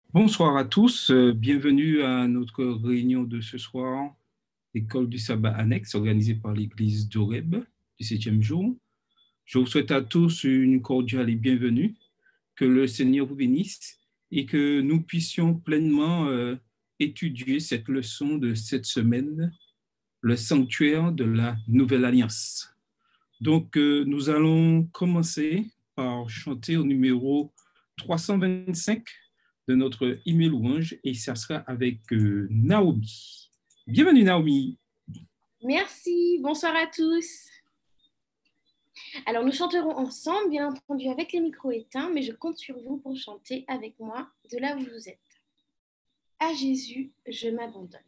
Bonsoir à tous, bienvenue à notre réunion de ce soir, École du sabbat annexe organisée par l'Église d'Oreb du 7e jour. Je vous souhaite à tous une cordiale et bienvenue, que le Seigneur vous bénisse et que nous puissions pleinement étudier cette leçon de cette semaine, le sanctuaire de la Nouvelle Alliance. Donc, nous allons commencer par chanter au numéro 325 de notre hymne louange et ça sera avec Naomi. Bienvenue Naomi. Merci, bonsoir à tous. Alors nous chanterons ensemble, bien entendu avec les micros éteints, mais je compte sur vous pour chanter avec moi de là où vous êtes. À Jésus, je m'abandonne.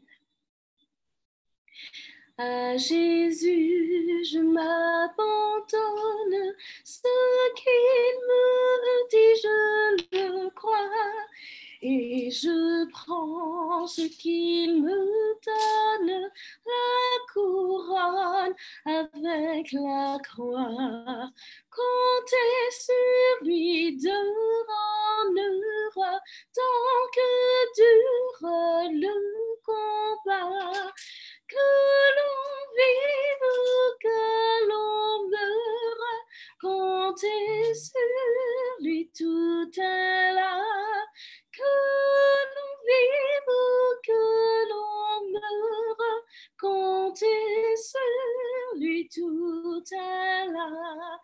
À Jésus, je m'abandonne, ce qu'il me dit, je le crois, et je prends ce qu'il me donne, la couronne avec la croix. Comptez sur lui d'heure en heure, tant que dure le combat. Que l'on vive ou que l'on meure, comptez sur lui, tout est là. Que l'on vive ou que l'on meure, comptez sur lui, tout est là.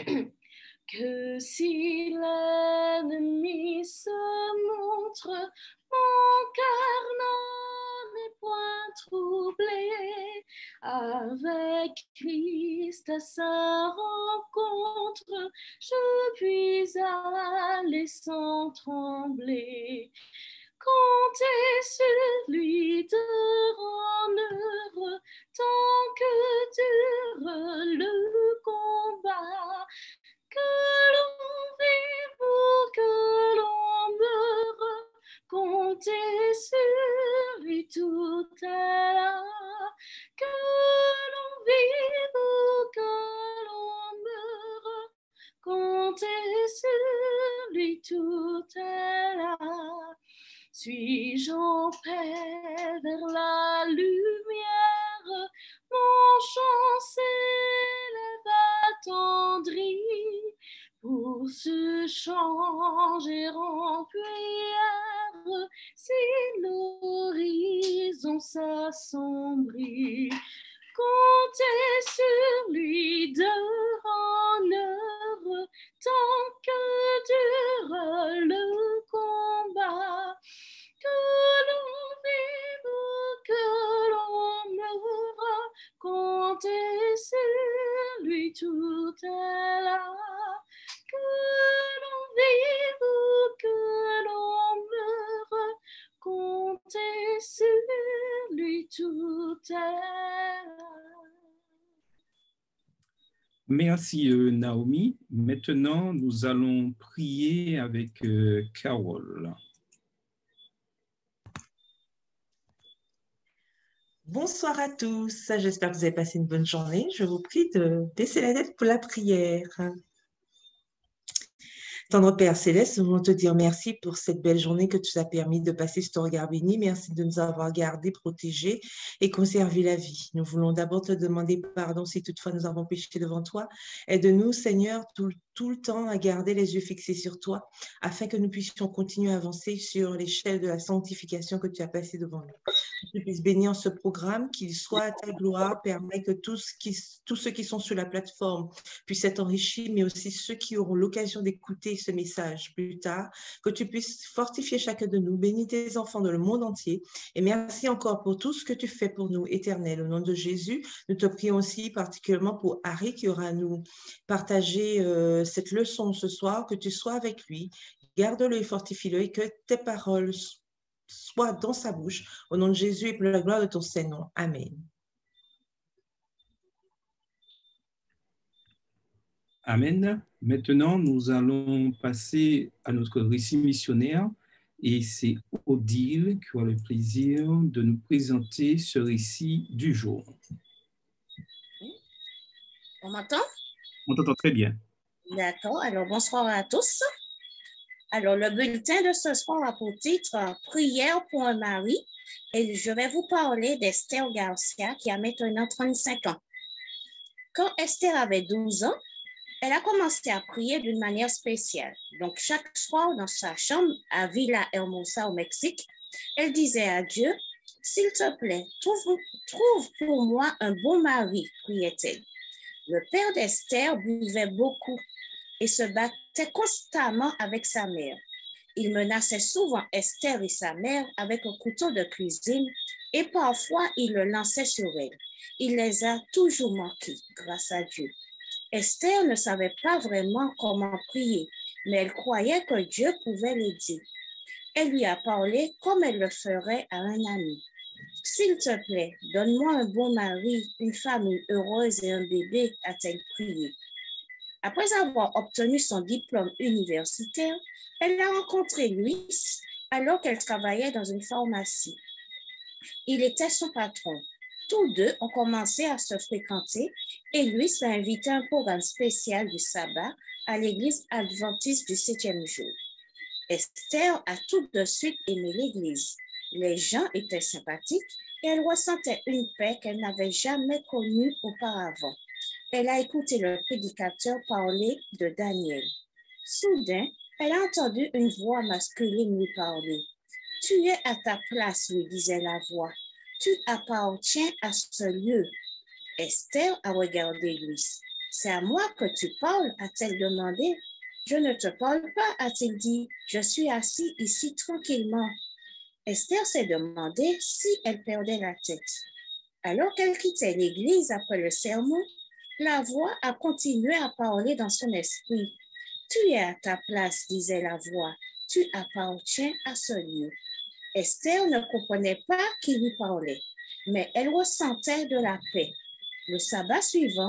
Que si l'ennemi se montre, mon cœur n'en est point troublé. Avec Christ à sa rencontre, je puis aller sans trembler. Comptez sur lui d'heure en heure, tant que dure le combat. Que l'on vive ou que l'on meure, comptez sur lui, tout est là. Que l'on vive ou que l'on meure, comptez sur lui, tout est là. Suis-je en paix vers la lumière, mon chant s'élève attendri. Pour ce chant, j'ai en prière, si l'horizon s'assombrit. Comptez sur lui d'heure en heure, tant que dure le combat. Que l'on vive ou que l'on meure, comptez sur lui, tout est là. Que l'on vive ou que l'on meure, comptez sur lui, tout est là. Merci Naomi. Maintenant, nous allons prier avec Carole. Bonsoir à tous, j'espère que vous avez passé une bonne journée. Je vous prie de baisser la tête pour la prière. Tendre Père Céleste, nous voulons te dire merci pour cette belle journée que tu nous as permis de passer sur ton regard béni. Merci de nous avoir gardés, protégés et conservé la vie. Nous voulons d'abord te demander pardon si toutefois nous avons péché devant toi. Aide-nous, Seigneur, tout le temps à garder les yeux fixés sur toi afin que nous puissions continuer à avancer sur l'échelle de la sanctification que tu as placée devant nous. Que tu puisses bénir ce programme, qu'il soit à ta gloire, permet que tous ceux qui sont sur la plateforme puissent être enrichis, mais aussi ceux qui auront l'occasion d'écouter ce message plus tard, que tu puisses fortifier chacun de nous, bénis tes enfants dans le monde entier. Et merci encore pour tout ce que tu fais pour nous, Éternel. Au nom de Jésus, nous te prions aussi particulièrement pour Harry qui aura à nous partager cette leçon ce soir, que tu sois avec lui, garde-le et fortifie-le et que tes paroles soient dans sa bouche. Au nom de Jésus et pour la gloire de ton Saint-Nom. Amen. Amen. Maintenant, nous allons passer à notre récit missionnaire et c'est Odile qui aura le plaisir de nous présenter ce récit du jour. On m'entend? On t'entend très bien. D'accord, alors bonsoir à tous. Alors, le bulletin de ce soir a pour titre « Prière pour un mari » et je vais vous parler d'Esther Garcia qui a maintenant 35 ans. Quand Esther avait 12 ans, elle a commencé à prier d'une manière spéciale. Donc, chaque soir dans sa chambre à Villa Hermosa au Mexique, elle disait à Dieu, « S'il te plaît, trouve pour moi un bon mari, » priait-elle. Le père d'Esther buvait beaucoup et se battait constamment avec sa mère. Il menaçait souvent Esther et sa mère avec un couteau de cuisine et parfois il le lançait sur elle. Il les a toujours manqués, grâce à Dieu. Esther ne savait pas vraiment comment prier, mais elle croyait que Dieu pouvait l'aider. Elle lui a parlé comme elle le ferait à un ami. « S'il te plaît, donne-moi un bon mari, une famille heureuse et un bébé », a-t-elle prié. Après avoir obtenu son diplôme universitaire, elle a rencontré Luis alors qu'elle travaillait dans une pharmacie. Il était son patron. Tous deux ont commencé à se fréquenter et Luis l'a invité à un programme spécial du sabbat à l'église adventiste du 7e jour. Esther a tout de suite aimé l'église. Les gens étaient sympathiques et elle ressentait une paix qu'elle n'avait jamais connue auparavant. Elle a écouté le prédicateur parler de Daniel. Soudain, elle a entendu une voix masculine lui parler. « Tu es à ta place, lui disait la voix. Tu appartiens à ce lieu. » Esther a regardé Luis. « C'est à moi que tu parles, a-t-elle demandé. « Je ne te parle pas, a-t-il dit. Je suis assis ici tranquillement. » Esther s'est demandé si elle perdait la tête. Alors qu'elle quittait l'église après le sermon, la voix a continué à parler dans son esprit. « Tu es à ta place, disait la voix. Tu appartiens à ce lieu. » Esther ne comprenait pas qui lui parlait, mais elle ressentait de la paix. Le sabbat suivant,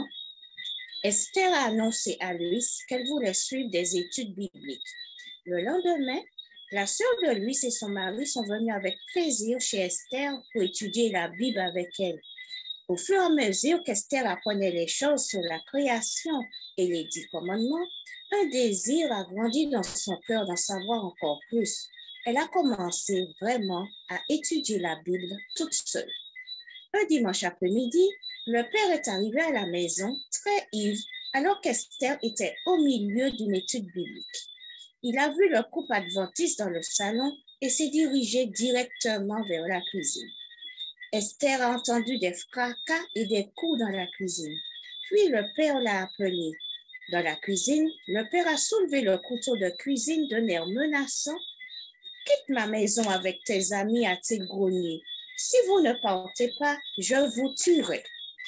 Esther a annoncé à Luis qu'elle voulait suivre des études bibliques. Le lendemain, la sœur de Luis et son mari sont venus avec plaisir chez Esther pour étudier la Bible avec elle. Au fur et à mesure qu'Esther apprenait les choses sur la création et les 10 commandements, un désir a grandi dans son cœur d'en savoir encore plus. Elle a commencé vraiment à étudier la Bible toute seule. Un dimanche après-midi, le père est arrivé à la maison très ivre alors qu'Esther était au milieu d'une étude biblique. Il a vu le couple adventiste dans le salon et s'est dirigé directement vers la cuisine. Esther a entendu des fracas et des coups dans la cuisine. Puis le père l'a appelé. Dans la cuisine, le père a soulevé le couteau de cuisine d'un air menaçant. « Quitte ma maison avec tes amis, a-t-il grogné. Si vous ne partez pas, je vous tuerai. »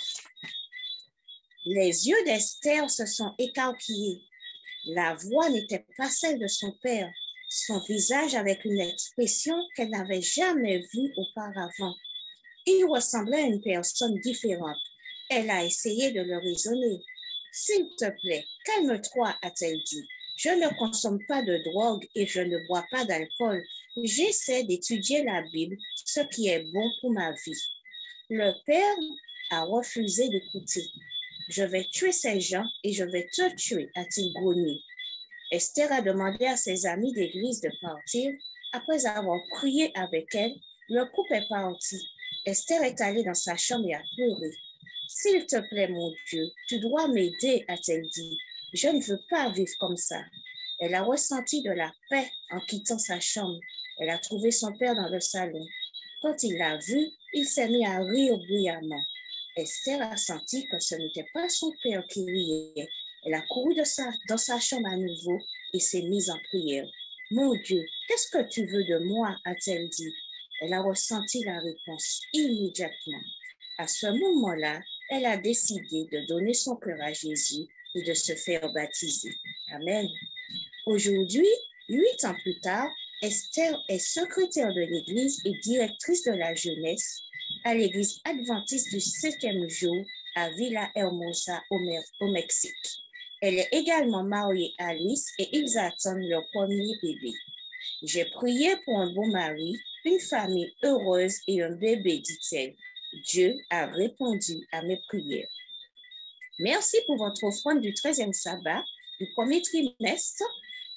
Les yeux d'Esther se sont écarquillés. La voix n'était pas celle de son père. Son visage avait une expression qu'elle n'avait jamais vue auparavant. Il ressemblait à une personne différente. Elle a essayé de le raisonner. « S'il te plaît, calme-toi, a-t-elle dit. Je ne consomme pas de drogue et je ne bois pas d'alcool. J'essaie d'étudier la Bible, ce qui est bon pour ma vie. » Le père a refusé d'écouter. « Je vais tuer ces gens et je vais te tuer, a-t-il grogné. Esther a demandé à ses amis d'église de partir. Après avoir prié avec elle, le couple est parti. Esther est allée dans sa chambre et a pleuré. « S'il te plaît, mon Dieu, tu dois m'aider, a-t-elle dit. Je ne veux pas vivre comme ça. » Elle a ressenti de la paix en quittant sa chambre. Elle a trouvé son père dans le salon. Quand il l'a vu, il s'est mis à rire bruyamment. Esther a senti que ce n'était pas son père qui riait. Elle a couru dans sa chambre à nouveau et s'est mise en prière. « Mon Dieu, qu'est-ce que tu veux de moi ?» a-t-elle dit. Elle a ressenti la réponse immédiatement. À ce moment-là, elle a décidé de donner son cœur à Jésus et de se faire baptiser. Amen. Aujourd'hui, 8 ans plus tard, Esther est secrétaire de l'Église et directrice de la jeunesse à l'Église adventiste du 7e jour à Villa Hermosa au Mexique. Elle est également mariée à Luis et ils attendent leur premier bébé. J'ai prié pour un bon mari, une famille heureuse et un bébé, dit-elle. Dieu a répondu à mes prières. Merci pour votre offrande du 13e sabbat du premier trimestre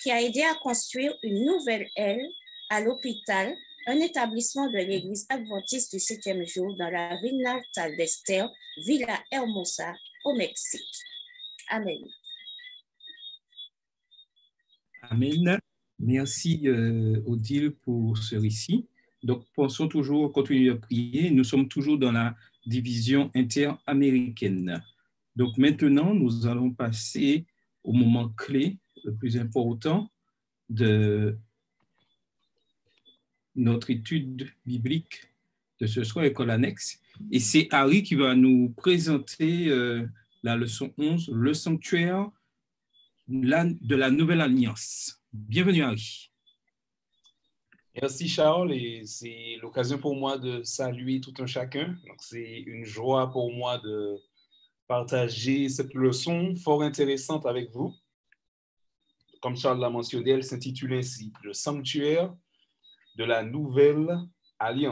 qui a aidé à construire une nouvelle aile à l'hôpital, un établissement de l'Église adventiste du 7e jour dans la ville natale d'Esther, Villa Hermosa, au Mexique. Amen. Amen. Merci Odile pour ce récit. Donc, pensons toujours, continuer à prier. Nous sommes toujours dans la division interaméricaine. Donc, maintenant, nous allons passer au moment clé, le plus important de notre étude biblique de ce soir, école annexe. Et c'est Harry qui va nous présenter la leçon 11, le sanctuaire de la Nouvelle Alliance. Bienvenue, Harry. Merci, Charles, et c'est l'occasion pour moi de saluer tout un chacun. Donc, c'est une joie pour moi de partager cette leçon fort intéressante avec vous. Comme Charles l'a mentionné, elle s'intitule ainsi « Le sanctuaire de la Nouvelle Alliance ».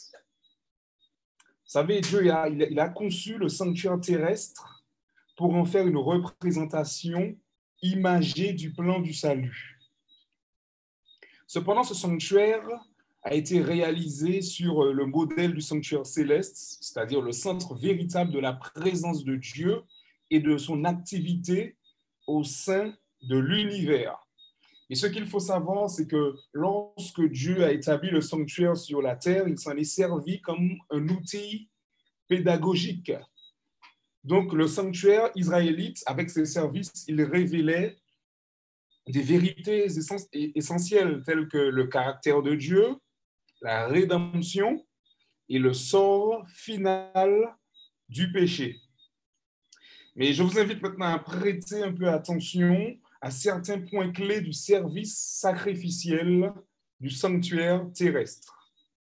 Vous savez, Dieu il a conçu le sanctuaire terrestre pour en faire une représentation imagée du plan du salut. Cependant, ce sanctuaire a été réalisé sur le modèle du sanctuaire céleste, c'est-à-dire le centre véritable de la présence de Dieu et de son activité au sein de l'univers. Et ce qu'il faut savoir, c'est que lorsque Dieu a établi le sanctuaire sur la terre, il s'en est servi comme un outil pédagogique. Donc, le sanctuaire israélite, avec ses services, il révélait des vérités essentielles telles que le caractère de Dieu, la rédemption et le sort final du péché. Mais je vous invite maintenant à prêter un peu attention à certains points clés du service sacrificiel du sanctuaire terrestre.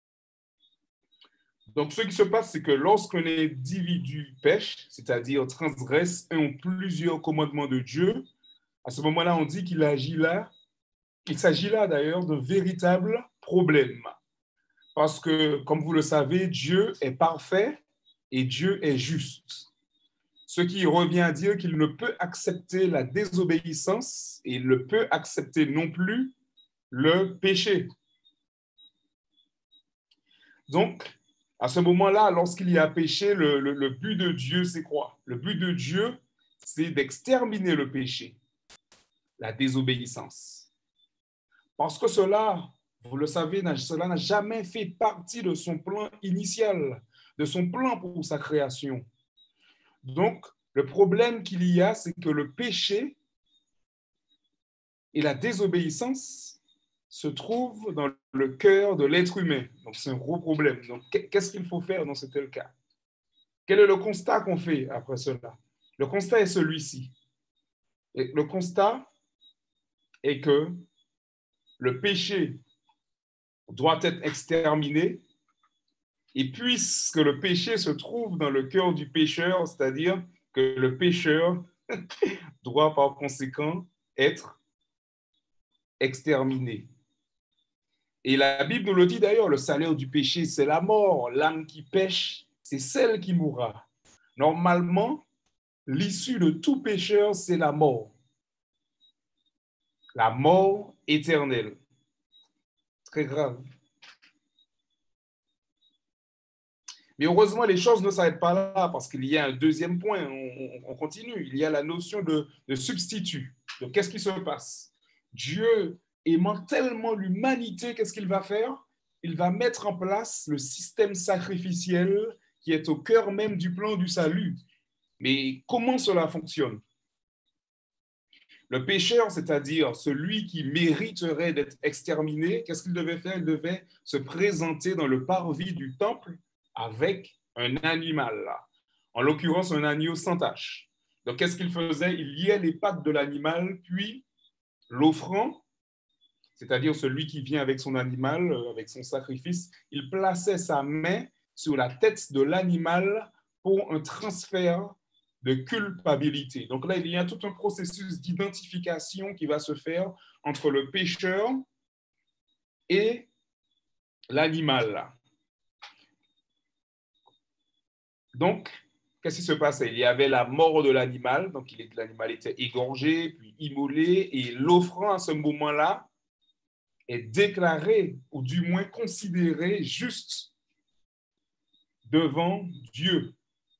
Donc, ce qui se passe, c'est que lorsqu'un individu pêche, c'est-à-dire transgresse un ou plusieurs commandements de Dieu, à ce moment-là, on dit qu'il s'agit là d'ailleurs d'un véritable problème. Parce que, comme vous le savez, Dieu est parfait et Dieu est juste. Ce qui revient à dire qu'il ne peut accepter la désobéissance et il ne peut accepter non plus le péché. Donc, à ce moment-là, lorsqu'il y a péché, le but de Dieu, c'est quoi? Le but de Dieu, c'est d'exterminer le péché, la désobéissance. Parce que cela, vous le savez, cela n'a jamais fait partie de son plan initial, de son plan pour sa création. Donc, le problème qu'il y a, c'est que le péché et la désobéissance se trouvent dans le cœur de l'être humain. Donc, c'est un gros problème. Donc, qu'est-ce qu'il faut faire dans ce tel cas? Quel est le constat qu'on fait après cela? Le constat est celui-ci. Le constat est que le péché doit être exterminé, et puisque le péché se trouve dans le cœur du pécheur, c'est-à-dire que le pécheur doit par conséquent être exterminé. Et la Bible nous le dit d'ailleurs, le salaire du péché, c'est la mort. L'âme qui pêche, c'est celle qui mourra. Normalement, l'issue de tout pécheur, c'est la mort. La mort éternelle. Très grave. Mais heureusement, les choses ne s'arrêtent pas là parce qu'il y a un deuxième point. On continue. Il y a la notion de substitut. Donc, qu'est-ce qui se passe? Dieu, aimant tellement l'humanité, qu'est-ce qu'il va faire? Il va mettre en place le système sacrificiel qui est au cœur même du plan du salut. Mais comment cela fonctionne? Le pécheur, c'est-à-dire celui qui mériterait d'être exterminé, qu'est-ce qu'il devait faire? Il devait se présenter dans le parvis du temple avec un animal, en l'occurrence un agneau sans tache. Donc, qu'est-ce qu'il faisait? Il liait les pattes de l'animal, puis l'offrant, c'est-à-dire celui qui vient avec son animal, avec son sacrifice, il plaçait sa main sur la tête de l'animal pour un transfert de culpabilité. Donc là, il y a tout un processus d'identification qui va se faire entre le pécheur et l'animal. Donc, qu'est-ce qui se passait? Il y avait la mort de l'animal, donc l'animal était égorgé, puis immolé, et l'offrant à ce moment-là est déclaré, ou du moins considéré juste devant Dieu.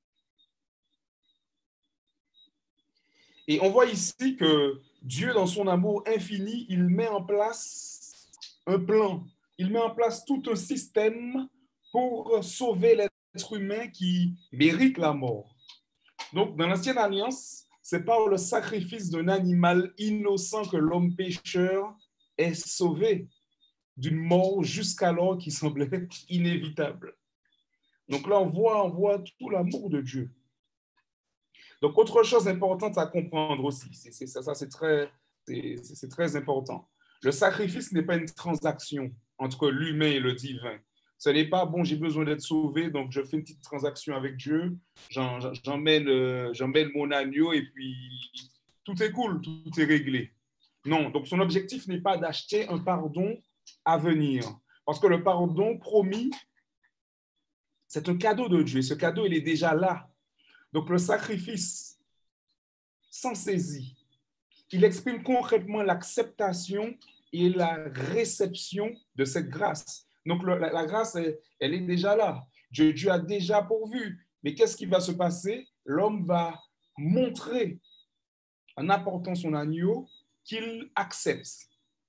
Et on voit ici que Dieu, dans son amour infini, il met en place un plan. Il met en place tout un système pour sauver l'être humain qui mérite la mort. Donc, dans l'Ancienne Alliance, c'est par le sacrifice d'un animal innocent que l'homme pécheur est sauvé d'une mort jusqu'alors qui semblait inévitable. Donc là, on voit tout l'amour de Dieu. Donc, autre chose importante à comprendre aussi, c'est très important. Le sacrifice n'est pas une transaction entre l'humain et le divin. Ce n'est pas, bon, j'ai besoin d'être sauvé, donc je fais une petite transaction avec Dieu, j'emmène mon agneau et puis tout est cool, tout est réglé. Non, donc son objectif n'est pas d'acheter un pardon à venir. Parce que le pardon promis, c'est un cadeau de Dieu. Ce cadeau, il est déjà là. Donc, le sacrifice sans saisie, il exprime concrètement l'acceptation et la réception de cette grâce. Donc, la grâce, elle est déjà là. Dieu a déjà pourvu. Mais qu'est-ce qui va se passer? L'homme va montrer, en apportant son agneau, qu'il accepte,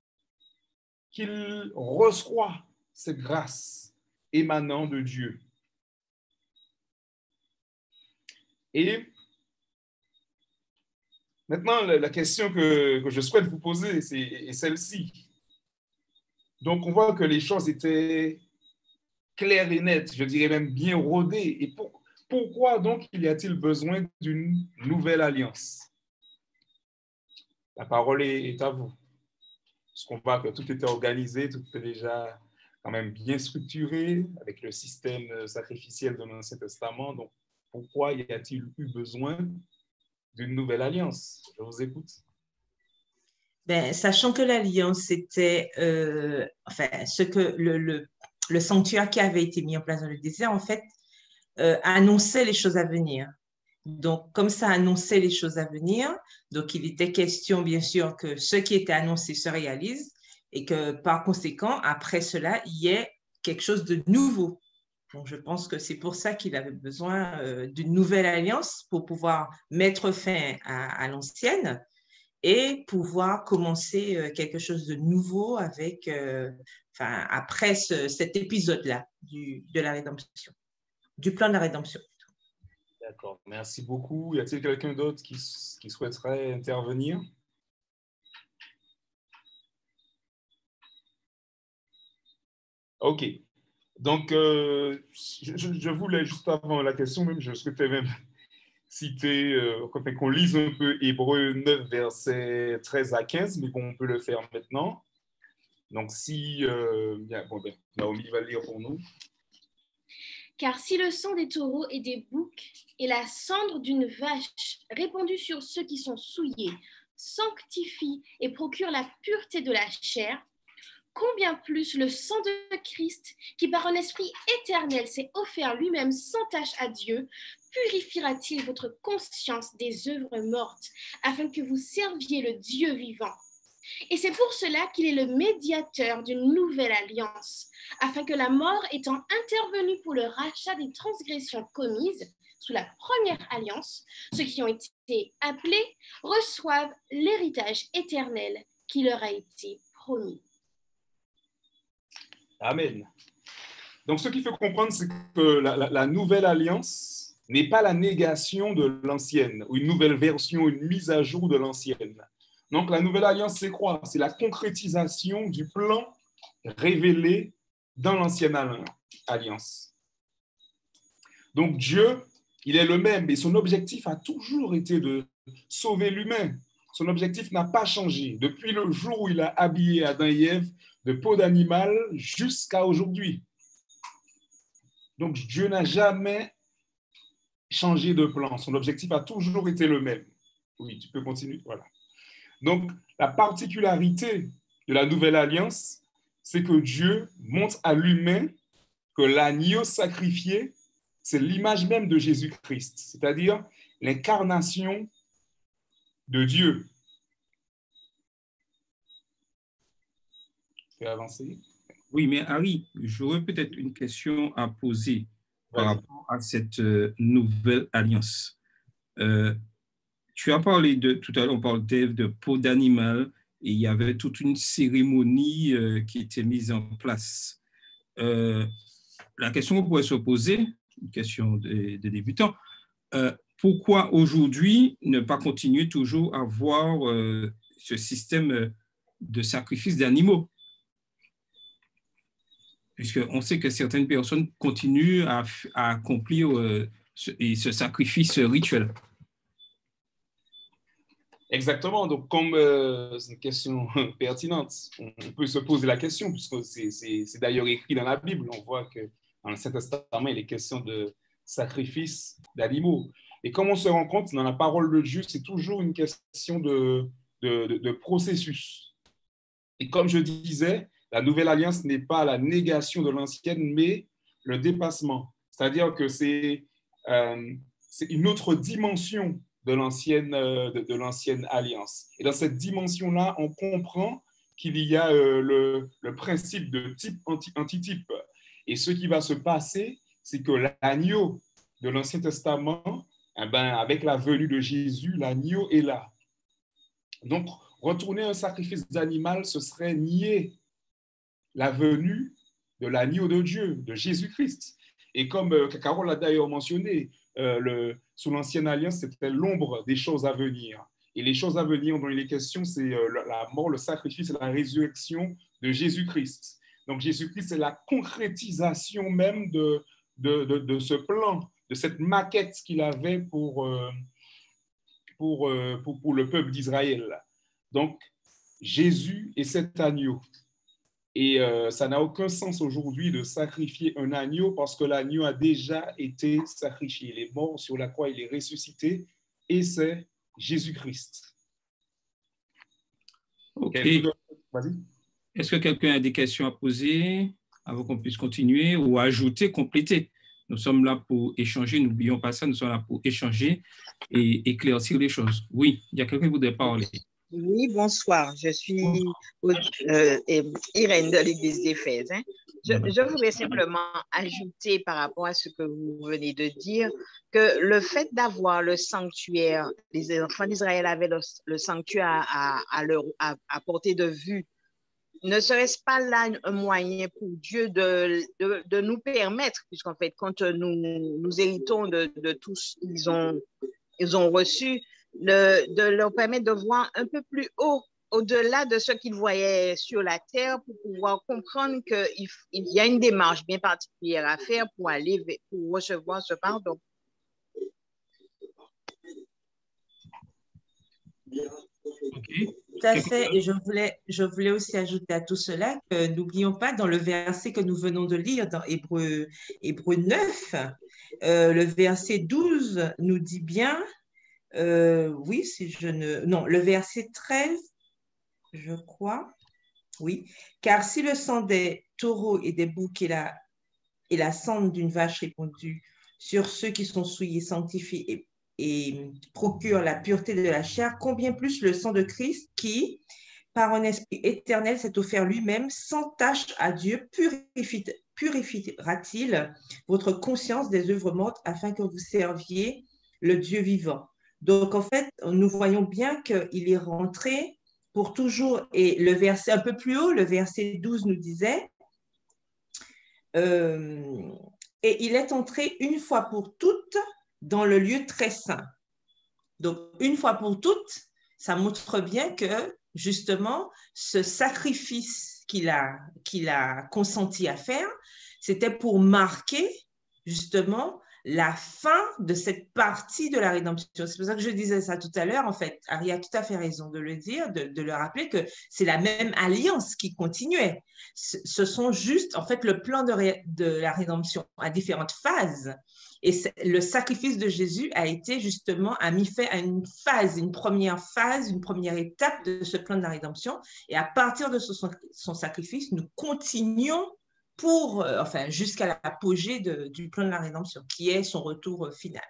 qu'il reçoit cette grâce émanant de Dieu. Et maintenant, la question que je souhaite vous poser, c'est celle-ci. Donc, on voit que les choses étaient claires et nettes, je dirais même bien rodées. Et pourquoi donc y a-t-il besoin d'une nouvelle alliance? La parole est à vous. Parce qu'on voit que tout était organisé, tout était déjà quand même bien structuré avec le système sacrificiel de l'Ancien Testament. Donc, pourquoi y a-t-il eu besoin d'une nouvelle alliance? Je vous écoute. Ben, sachant que l'alliance, c'était ce que le sanctuaire qui avait été mis en place dans le désert, en fait, annonçait les choses à venir. Donc, comme ça annonçait les choses à venir, donc il était question, bien sûr, que ce qui était annoncé se réalise et que, par conséquent, après cela, il y ait quelque chose de nouveau. Donc, je pense que c'est pour ça qu'il avait besoin d'une nouvelle alliance pour pouvoir mettre fin à l'ancienne et pouvoir commencer quelque chose de nouveau avec, après cet épisode-là de la rédemption, du plan de la rédemption. D'accord, merci beaucoup. Y a-t-il quelqu'un d'autre qui souhaiterait intervenir? OK. Donc, je voulais, juste avant la question, même, je souhaitais même citer, qu'on lise un peu Hébreux 9, versets 13 à 15, mais bon, on peut le faire maintenant. Donc, Naomi va lire pour nous. Car si le sang des taureaux et des boucs et la cendre d'une vache répandue sur ceux qui sont souillés sanctifie et procure la pureté de la chair, combien plus le sang de Christ, qui par un esprit éternel s'est offert lui-même sans tache à Dieu, purifiera-t-il votre conscience des œuvres mortes, afin que vous serviez le Dieu vivant? Et c'est pour cela qu'il est le médiateur d'une nouvelle alliance, afin que la mort étant intervenue pour le rachat des transgressions commises sous la première alliance, ceux qui ont été appelés reçoivent l'héritage éternel qui leur a été promis. Amen. Donc, ce qu'il faut comprendre, c'est que la nouvelle alliance n'est pas la négation de l'ancienne, ou une nouvelle version, une mise à jour de l'ancienne. Donc, la nouvelle alliance, c'est quoi? C'est la concrétisation du plan révélé dans l'ancienne alliance. Donc, Dieu, il est le même, et son objectif a toujours été de sauver l'humain. Son objectif n'a pas changé depuis le jour où il a habillé Adam et Ève de peau d'animal jusqu'à aujourd'hui. Donc, Dieu n'a jamais changé de plan. Son objectif a toujours été le même. Oui, tu peux continuer. Voilà. Donc, la particularité de la nouvelle alliance, c'est que Dieu montre à l'humain que l'agneau sacrifié c'est l'image même de Jésus-Christ, c'est-à-dire l'incarnation de Dieu. Tu peux avancer? Oui, mais Harry, j'aurais peut-être une question à poser par rapport à cette nouvelle alliance. Tu as parlé tout à l'heure, on parlait de peau d'animal et il y avait toute une cérémonie qui était mise en place. La question qu'on pourrait se poser, une question de débutant, pourquoi aujourd'hui ne pas continuer toujours à avoir ce système de sacrifice d'animaux? Puisqu'on sait que certaines personnes continuent à accomplir ce sacrifice rituel. Exactement. Donc, comme c'est une question pertinente, on peut se poser la question, puisque c'est d'ailleurs écrit dans la Bible. On voit que dans l'Ancien Testament, il est question de sacrifice d'animaux. Et comme on se rend compte, dans la parole de Dieu, c'est toujours une question de processus. Et comme je disais, la nouvelle alliance n'est pas la négation de l'ancienne, mais le dépassement. C'est-à-dire que c'est une autre dimension de l'ancienne alliance. Et dans cette dimension-là, on comprend qu'il y a le principe de type antitype. Et ce qui va se passer, c'est que l'agneau de l'Ancien Testament, avec la venue de Jésus, l'agneau est là. Donc, retourner un sacrifice d'animal, ce serait nier la venue de l'agneau de Dieu, de Jésus-Christ. Et comme Carole l'a d'ailleurs mentionné, sous l'Ancienne Alliance, c'était l'ombre des choses à venir. Et les choses à venir dont il est question, c'est la mort, le sacrifice et la résurrection de Jésus-Christ. Donc Jésus-Christ, c'est la concrétisation même de ce plan, de cette maquette qu'il avait pour le peuple d'Israël. Donc Jésus est cet agneau. Et ça n'a aucun sens aujourd'hui de sacrifier un agneau parce que l'agneau a déjà été sacrifié. Il est mort sur la croix, il est ressuscité et c'est Jésus-Christ. OK. Vas-y. Est-ce que quelqu'un a des questions à poser avant qu'on puisse continuer ou ajouter, compléter? Nous sommes là pour échanger, n'oublions pas ça, nous sommes là pour échanger et éclaircir les choses. Oui, il y a quelqu'un qui voudrait parler. Oui, bonsoir. Je suis Irène de l'Église d'Éphèse. Je voudrais simplement ajouter par rapport à ce que vous venez de dire que le fait d'avoir le sanctuaire, les enfants d'Israël avaient le sanctuaire à portée de vue. Ne serait-ce pas là un moyen pour Dieu de nous permettre, puisqu'en fait, quand nous héritons de tout ce qu'ils ont reçu, de leur permettre de voir un peu plus haut, au-delà de ce qu'ils voyaient sur la terre, pour pouvoir comprendre qu'il y a une démarche bien particulière à faire pour recevoir ce pardon. Okay. Tout à fait. Et je voulais aussi ajouter à tout cela que n'oublions pas dans le verset que nous venons de lire dans Hébreux 9, le verset 12 nous dit bien, oui, si je ne... Non, le verset 13, je crois, oui. Car si le sang des taureaux et des boucs et la cendre d'une vache répandue sur ceux qui sont souillés sanctifient et procure la pureté de la chair, combien plus le sang de Christ qui, par un esprit éternel, s'est offert lui-même sans tache à Dieu, purifiera-t-il votre conscience des œuvres mortes afin que vous serviez le Dieu vivant. Donc, en fait, nous voyons bien qu'il est rentré pour toujours, et le verset un peu plus haut, le verset 12 nous disait, et il est entré une fois pour toutes dans le lieu très saint. Donc, une fois pour toutes, ça montre bien que, justement, ce sacrifice qu'il a consenti à faire, c'était pour marquer, justement, la fin de cette partie de la rédemption. C'est pour ça que je disais ça tout à l'heure. En fait, Harry a tout à fait raison de le dire, de le rappeler que c'est la même alliance qui continuait. Ce sont juste, en fait, le plan de la rédemption à différentes phases. Et le sacrifice de Jésus a été justement, a mis fait à une première étape de ce plan de la rédemption. Et à partir de son sacrifice, nous continuons jusqu'à l'apogée du plan de la rédemption, qui est son retour final.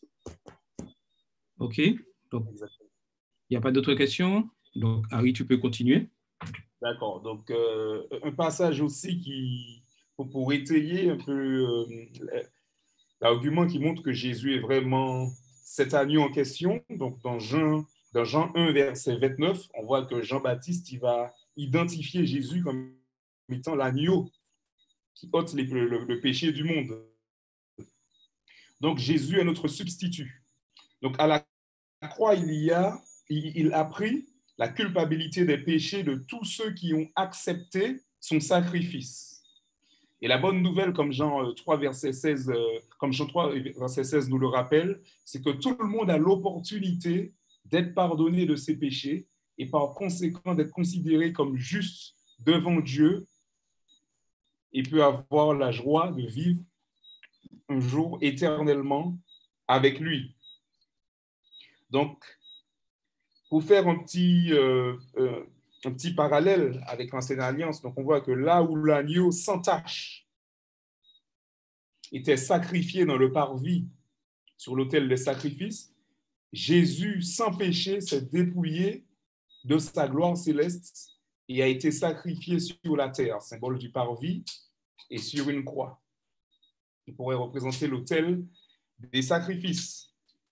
OK. Donc, il n'y a pas d'autres questions. Donc, Harry, tu peux continuer. D'accord. Donc, un passage aussi pour étayer un peu l'argument qui montre que Jésus est vraiment cet agneau en question. Donc, dans Jean 1, verset 29, on voit que Jean-Baptiste, il va identifier Jésus comme étant l'agneau qui ôte le péché du monde. Donc, Jésus est notre substitut. Donc, à la croix, il a pris la culpabilité des péchés de tous ceux qui ont accepté son sacrifice. Et la bonne nouvelle, comme Jean 3, verset 16 nous le rappelle, c'est que tout le monde a l'opportunité d'être pardonné de ses péchés et par conséquent d'être considéré comme juste devant Dieu et peut avoir la joie de vivre un jour éternellement avec lui. Donc, pour faire un petit parallèle avec l'Ancienne Alliance, donc on voit que là où l'agneau sans tache était sacrifié dans le parvis sur l'autel des sacrifices, Jésus sans péché s'est dépouillé de sa gloire céleste et a été sacrifié sur la terre, symbole du parvis, et sur une croix. Il pourrait représenter l'autel des sacrifices.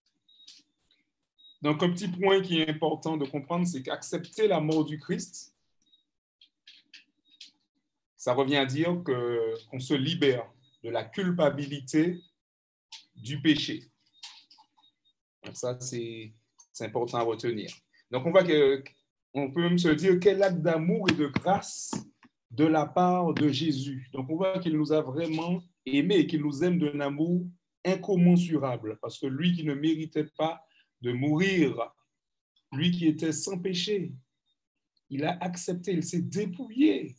Donc, un petit point qui est important de comprendre, c'est qu'accepter la mort du Christ, ça revient à dire qu'on se libère de la culpabilité du péché. Donc, ça, c'est important à retenir. Donc, on peut même se dire quel acte d'amour et de grâce de la part de Jésus. Donc, on voit qu'il nous a vraiment aimés et qu'il nous aime d'un amour incommensurable, parce que lui qui ne méritait pas de mourir, lui qui était sans péché, il a accepté, il s'est dépouillé.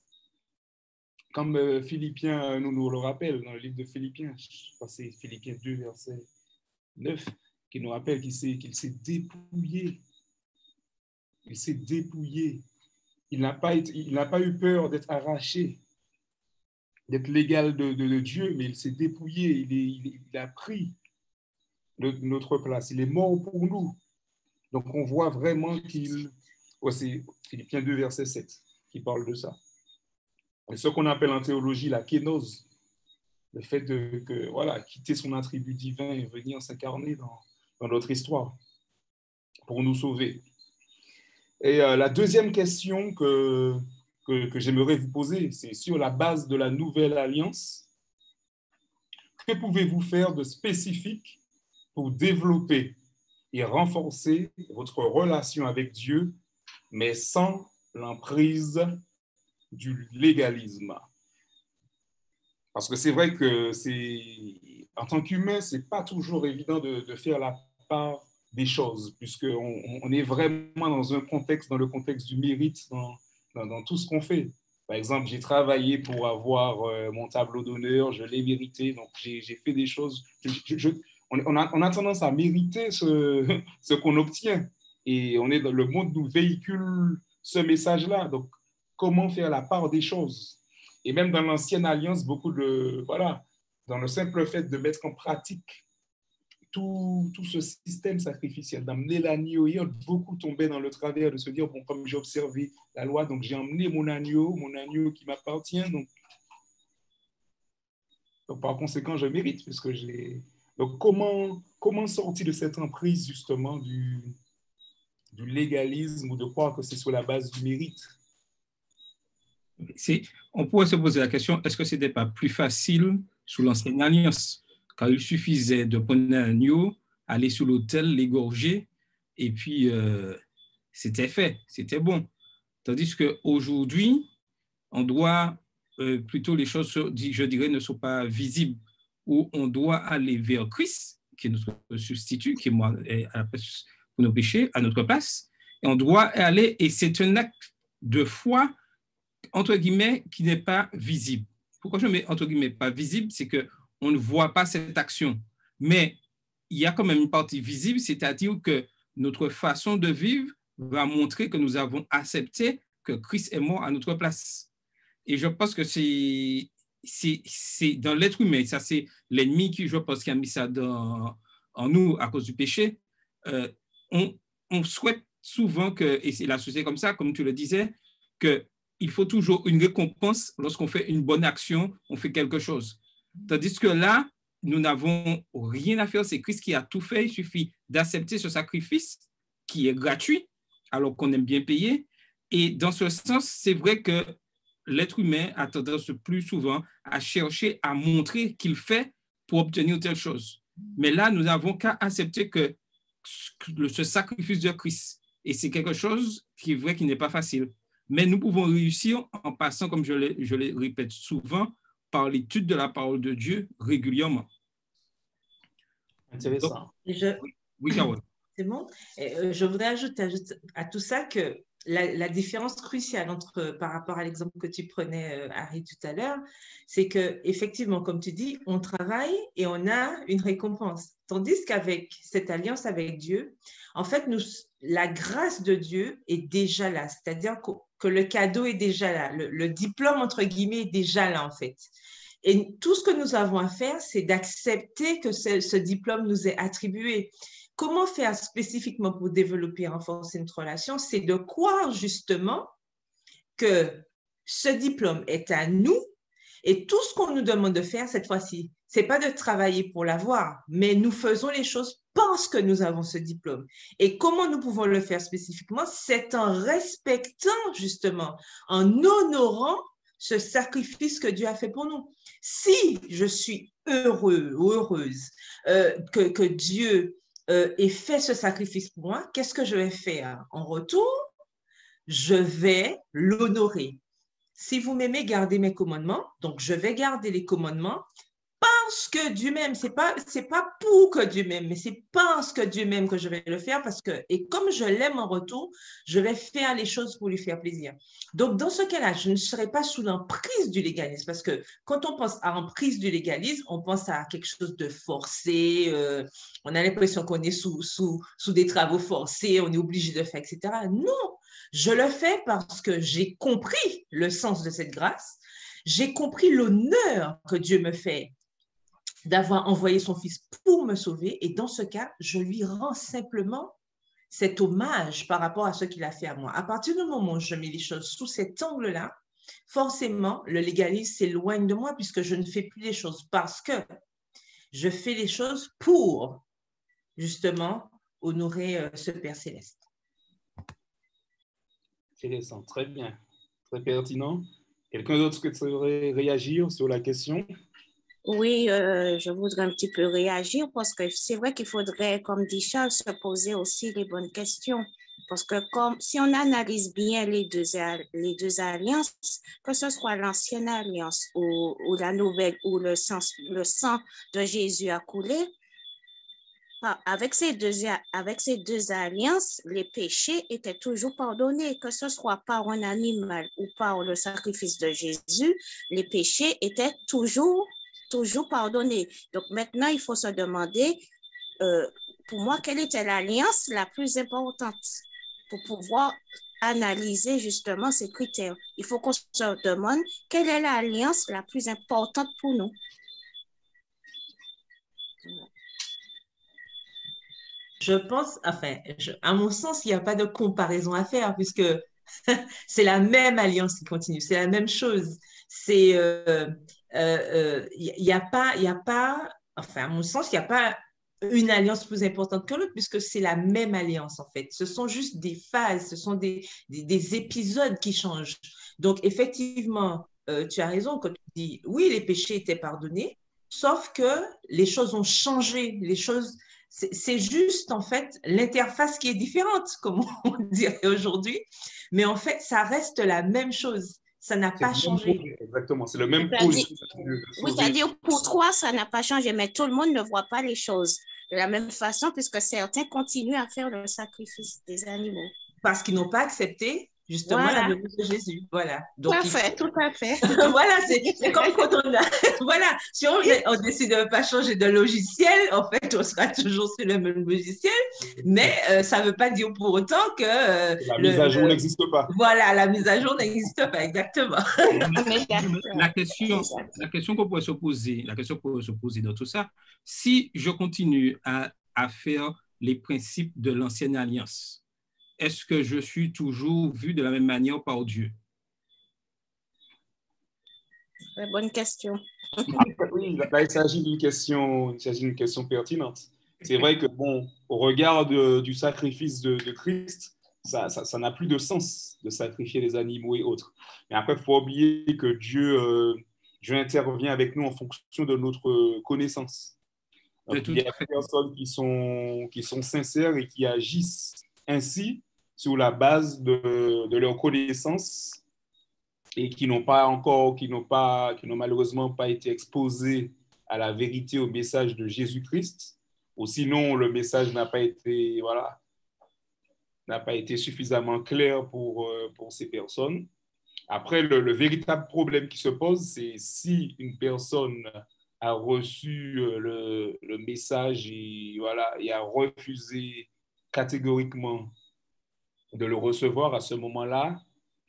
Comme Philippiens nous le rappelle dans le livre de Philippiens, je crois que c'est Philippiens 2, verset 9, qui nous rappelle qu'il s'est dépouillé. Il s'est dépouillé. Il n'a pas eu peur d'être arraché, d'être l'égal de Dieu, mais il s'est dépouillé, il a pris notre place. Il est mort pour nous. Donc, on voit vraiment c'est Philippiens 2, verset 7, qui parle de ça. Et ce qu'on appelle en théologie la kénose, le fait de quitter son attribut divin et venir s'incarner dans notre histoire pour nous sauver. Et la deuxième question que j'aimerais vous poser, c'est sur la base de la nouvelle alliance, que pouvez-vous faire de spécifique pour développer et renforcer votre relation avec Dieu, mais sans l'emprise du légalisme? Parce que c'est vrai que en tant qu'humain, ce n'est pas toujours évident de faire la part des choses, puisqu'on est vraiment dans le contexte du mérite dans tout ce qu'on fait. Par exemple, j'ai travaillé pour avoir mon tableau d'honneur, je l'ai mérité, donc j'ai fait des choses. On a tendance à mériter ce qu'on obtient. Et le monde nous véhicule ce message-là. Donc, comment faire la part des choses? Et même dans l'Ancienne Alliance, dans le simple fait de mettre en pratique tout ce système sacrificiel, d'amener l'agneau, beaucoup tombaient dans le travers de se dire, bon, comme j'ai observé la loi, donc j'ai emmené mon agneau qui m'appartient, donc par conséquent, je mérite, puisque je l'ai. Donc, comment sortir de cette emprise, justement, du légalisme ou de croire que c'est sur la base du mérite? On pourrait se poser la question, est-ce que ce n'était pas plus facile sous l'Ancienne Alliance, car il suffisait de prendre un agneau, aller sur l'autel, l'égorger, et puis c'était fait, c'était bon. Tandis qu'aujourd'hui, on doit, plutôt les choses, je dirais, ne sont pas visibles, où on doit aller vers Christ, qui est notre substitut, qui est mort pour nos péchés, à notre place, et on doit aller, et c'est un acte de foi, entre guillemets, qui n'est pas visible. Pourquoi je mets entre guillemets pas visible? C'est qu'on ne voit pas cette action. Mais il y a quand même une partie visible, c'est-à-dire que notre façon de vivre va montrer que nous avons accepté que Christ est mort à notre place. Et je pense que c'est dans l'être humain, ça c'est l'ennemi qui, je pense, qui a mis ça en nous à cause du péché. On souhaite souvent que, et c'est la société comme ça, comme tu le disais, qu'il faut toujours une récompense lorsqu'on fait une bonne action, on fait quelque chose. Tandis que là, nous n'avons rien à faire, c'est Christ qui a tout fait, il suffit d'accepter ce sacrifice qui est gratuit, alors qu'on aime bien payer. Et dans ce sens, c'est vrai que l'être humain a tendance plus souvent à chercher à montrer qu'il fait pour obtenir telle chose. Mais là, nous n'avons qu'à accepter que ce sacrifice de Christ, et c'est quelque chose qui est vrai qui n'est pas facile. Mais nous pouvons réussir en passant, comme je le répète souvent, par l'étude de la parole de Dieu régulièrement. Intéressant. Oui, Carole. C'est bon. Je voudrais ajouter à tout ça que la différence cruciale par rapport à l'exemple que tu prenais, Harry, tout à l'heure, c'est que effectivement, comme tu dis, on travaille et on a une récompense. Tandis qu'avec cette alliance avec Dieu, en fait, la grâce de Dieu est déjà là. C'est-à-dire que le cadeau est déjà là. Le diplôme, entre guillemets, est déjà là, en fait. Et tout ce que nous avons à faire, c'est d'accepter que ce diplôme nous est attribué. Comment faire spécifiquement pour développer et renforcer notre relation? C'est de croire justement que ce diplôme est à nous et tout ce qu'on nous demande de faire cette fois-ci, ce n'est pas de travailler pour l'avoir, mais nous faisons les choses parce que nous avons ce diplôme. Et comment nous pouvons le faire spécifiquement? C'est en respectant justement, en honorant ce sacrifice que Dieu a fait pour nous. Si je suis heureux ou heureuse que Dieu ait fait ce sacrifice pour moi, qu'est-ce que je vais faire en retour? Je vais l'honorer. Si vous m'aimez, gardez mes commandements. Donc, je vais garder les commandements parce que Dieu m'aime. C'est pas pour que Dieu m'aime, mais c'est parce que Dieu m'aime que je vais le faire et comme je l'aime en retour, je vais faire les choses pour lui faire plaisir. Donc, dans ce cas-là, je ne serai pas sous l'emprise du légalisme parce que quand on pense à emprise du légalisme, on pense à quelque chose de forcé. On a l'impression qu'on est sous des travaux forcés, on est obligé de faire, etc. Non, je le fais parce que j'ai compris le sens de cette grâce. J'ai compris l'honneur que Dieu me fait d'avoir envoyé son Fils pour me sauver. Et dans ce cas, je lui rends simplement cet hommage par rapport à ce qu'il a fait à moi. À partir du moment où je mets les choses sous cet angle-là, forcément, le légalisme s'éloigne de moi puisque je ne fais plus les choses parce que je fais les choses pour, justement, honorer ce Père Céleste. Intéressant, très bien, très pertinent. Quelqu'un d'autre qui souhaiterait réagir sur la question? Oui, je voudrais un petit peu réagir parce que c'est vrai qu'il faudrait, comme dit Charles, se poser aussi les bonnes questions. Parce que si on analyse bien les deux alliances, que ce soit l'ancienne alliance ou la nouvelle, où le sang de Jésus a coulé, avec ces deux alliances, les péchés étaient toujours pardonnés, que ce soit par un animal ou par le sacrifice de Jésus, les péchés étaient toujours pardonnés. Donc maintenant, il faut se demander, pour moi, quelle était l'alliance la plus importante pour pouvoir analyser justement ces critères. Il faut qu'on se demande quelle est l'alliance la plus importante pour nous. Je pense, à mon sens, il n'y a pas de comparaison à faire puisque c'est la même alliance qui continue, c'est la même chose. C'est, y a pas, à mon sens, il n'y a pas une alliance plus importante que l'autre puisque c'est la même alliance en fait. Ce sont juste des phases, ce sont des épisodes qui changent. Donc effectivement, tu as raison quand tu dis oui, les péchés étaient pardonnés, sauf que les choses ont changé, les choses. C'est juste, en fait, l'interface qui est différente, comme on dirait aujourd'hui. Mais en fait, ça reste la même chose. Ça n'a pas changé. Exactement, c'est le même projet. Oui, c'est-à-dire pour toi, ça n'a pas changé, mais tout le monde ne voit pas les choses de la même façon, puisque certains continuent à faire le sacrifice des animaux. Parce qu'ils n'ont pas accepté Justement, la Voilà, venue de Jésus. Voilà. tout Donc, à il fait, faut. tout à fait. Voilà, c'est comme quand on a. Voilà, si on décide de ne pas changer de logiciel, en fait, on sera toujours sur le même logiciel, mais ça ne veut pas dire pour autant que La mise à jour n'existe pas. voilà, la mise à jour n'existe pas, exactement. On est La d'accord. question qu'on pourrait se poser, la question qu'on pourrait se poser dans tout ça, si je continue à faire les principes de l'ancienne alliance, est-ce que je suis toujours vu de la même manière par Dieu? Très bonne question. Oui, là, il s'agit d'une question pertinente. C'est vrai que, bon, au regard du sacrifice de Christ, ça n'a plus de sens de sacrifier les animaux et autres. Mais après, il faut oublier que Dieu intervient avec nous en fonction de notre connaissance. Donc, il y a des personnes qui sont sincères et qui agissent ainsi sur la base de leur connaissance et qui n'ont malheureusement pas été exposés à la vérité, au message de Jésus-Christ, ou sinon le message n'a pas été suffisamment clair pour ces personnes. Après, le véritable problème qui se pose, c'est si une personne a reçu le message et a refusé catégoriquement de le recevoir. À ce moment-là,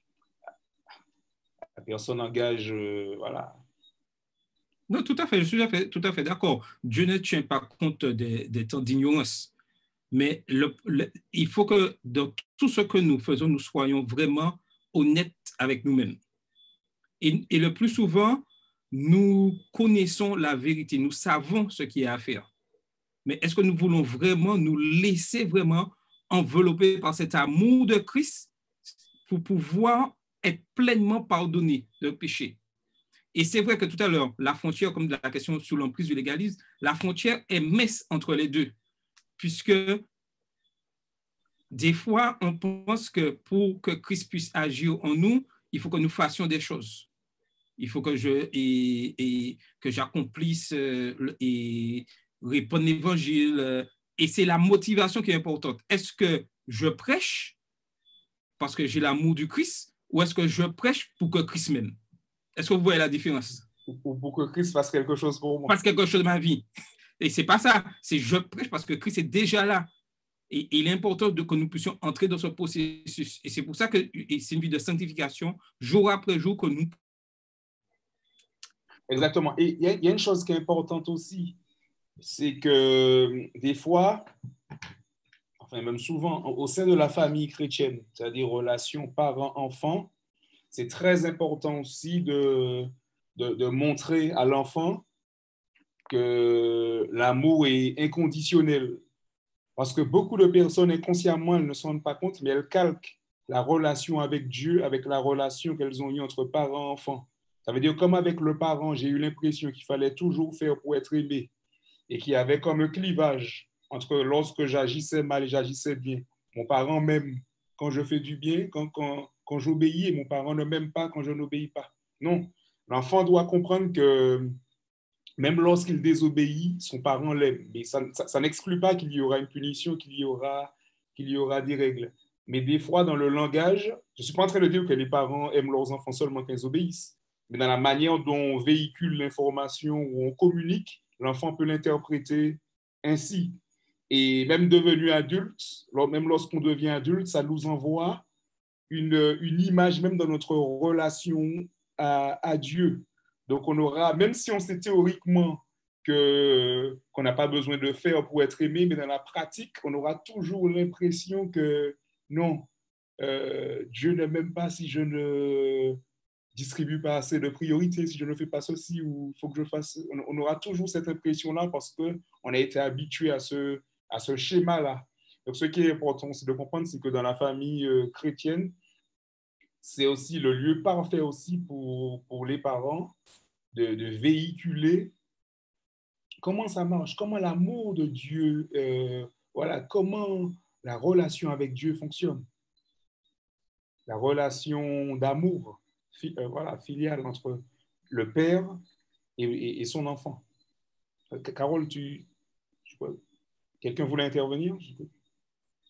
la personne engage, voilà. Non, tout à fait, je suis tout à fait d'accord. Dieu ne tient pas compte des temps d'ignorance. Mais il faut que dans tout ce que nous faisons, nous soyons vraiment honnêtes avec nous-mêmes. Et le plus souvent, nous connaissons la vérité, nous savons ce qu'il y a à faire. Mais est-ce que nous voulons vraiment nous laisser vraiment envelopper par cet amour de Christ pour pouvoir être pleinement pardonné de péché? Et c'est vrai que tout à l'heure, la frontière, comme la question sous l'emprise du légalisme, la frontière est mince entre les deux, puisque des fois, on pense que pour que Christ puisse agir en nous, il faut que nous fassions des choses. Il faut que j'accomplisse et répondre l'évangile. Et c'est la motivation qui est importante. Est-ce que je prêche parce que j'ai l'amour du Christ ou est-ce que je prêche pour que Christ m'aime? Est-ce que vous voyez la différence? Ou pour que Christ fasse quelque chose pour moi. Fasse quelque chose de ma vie. Et c'est pas ça. C'est je prêche parce que Christ est déjà là. Et il est important que nous puissions entrer dans ce processus. Et c'est pour ça que c'est une vie de sanctification, jour après jour, que nous... Exactement. Et il y a une chose qui est importante aussi, c'est que des fois, enfin même souvent, au sein de la famille chrétienne, c'est-à-dire relation parent-enfant, c'est très important aussi de montrer à l'enfant que l'amour est inconditionnel. Parce que beaucoup de personnes, inconsciemment, elles ne se rendent pas compte, mais elles calquent la relation avec Dieu, avec la relation qu'elles ont eue entre parents et enfants. Ça veut dire, comme avec le parent, j'ai eu l'impression qu'il fallait toujours faire pour être aimé et qu'il y avait comme un clivage entre lorsque j'agissais mal et j'agissais bien. Mon parent m'aime quand je fais du bien, quand j'obéis, et mon parent ne m'aime pas quand je n'obéis pas. Non, l'enfant doit comprendre que même lorsqu'il désobéit, son parent l'aime. Mais ça n'exclut pas qu'il y aura une punition, qu'il y aura des règles. Mais des fois, dans le langage, je ne suis pas en train de dire que les parents aiment leurs enfants seulement quand ils obéissent. Mais dans la manière dont on véhicule l'information ou on communique, l'enfant peut l'interpréter ainsi. Et même devenu adulte, même lorsqu'on devient adulte, ça nous envoie une image même dans notre relation à Dieu. Donc, on aura, même si on sait théoriquement qu'on n'a pas besoin de faire pour être aimé, mais dans la pratique, on aura toujours l'impression que non, Dieu ne m'aime pas si je ne distribue pas assez de priorités, si je ne fais pas ceci ou il faut que je fasse. On aura toujours cette impression-là parce qu'on a été habitué à ce schéma-là. Donc, ce qui est important, c'est de comprendre, c'est que dans la famille chrétienne, c'est aussi le lieu parfait aussi pour les parents de véhiculer comment ça marche, comment l'amour de Dieu, voilà, comment la relation avec Dieu fonctionne. La relation d'amour voilà, filiale entre le père et son enfant. Carole, quelqu'un voulait intervenir?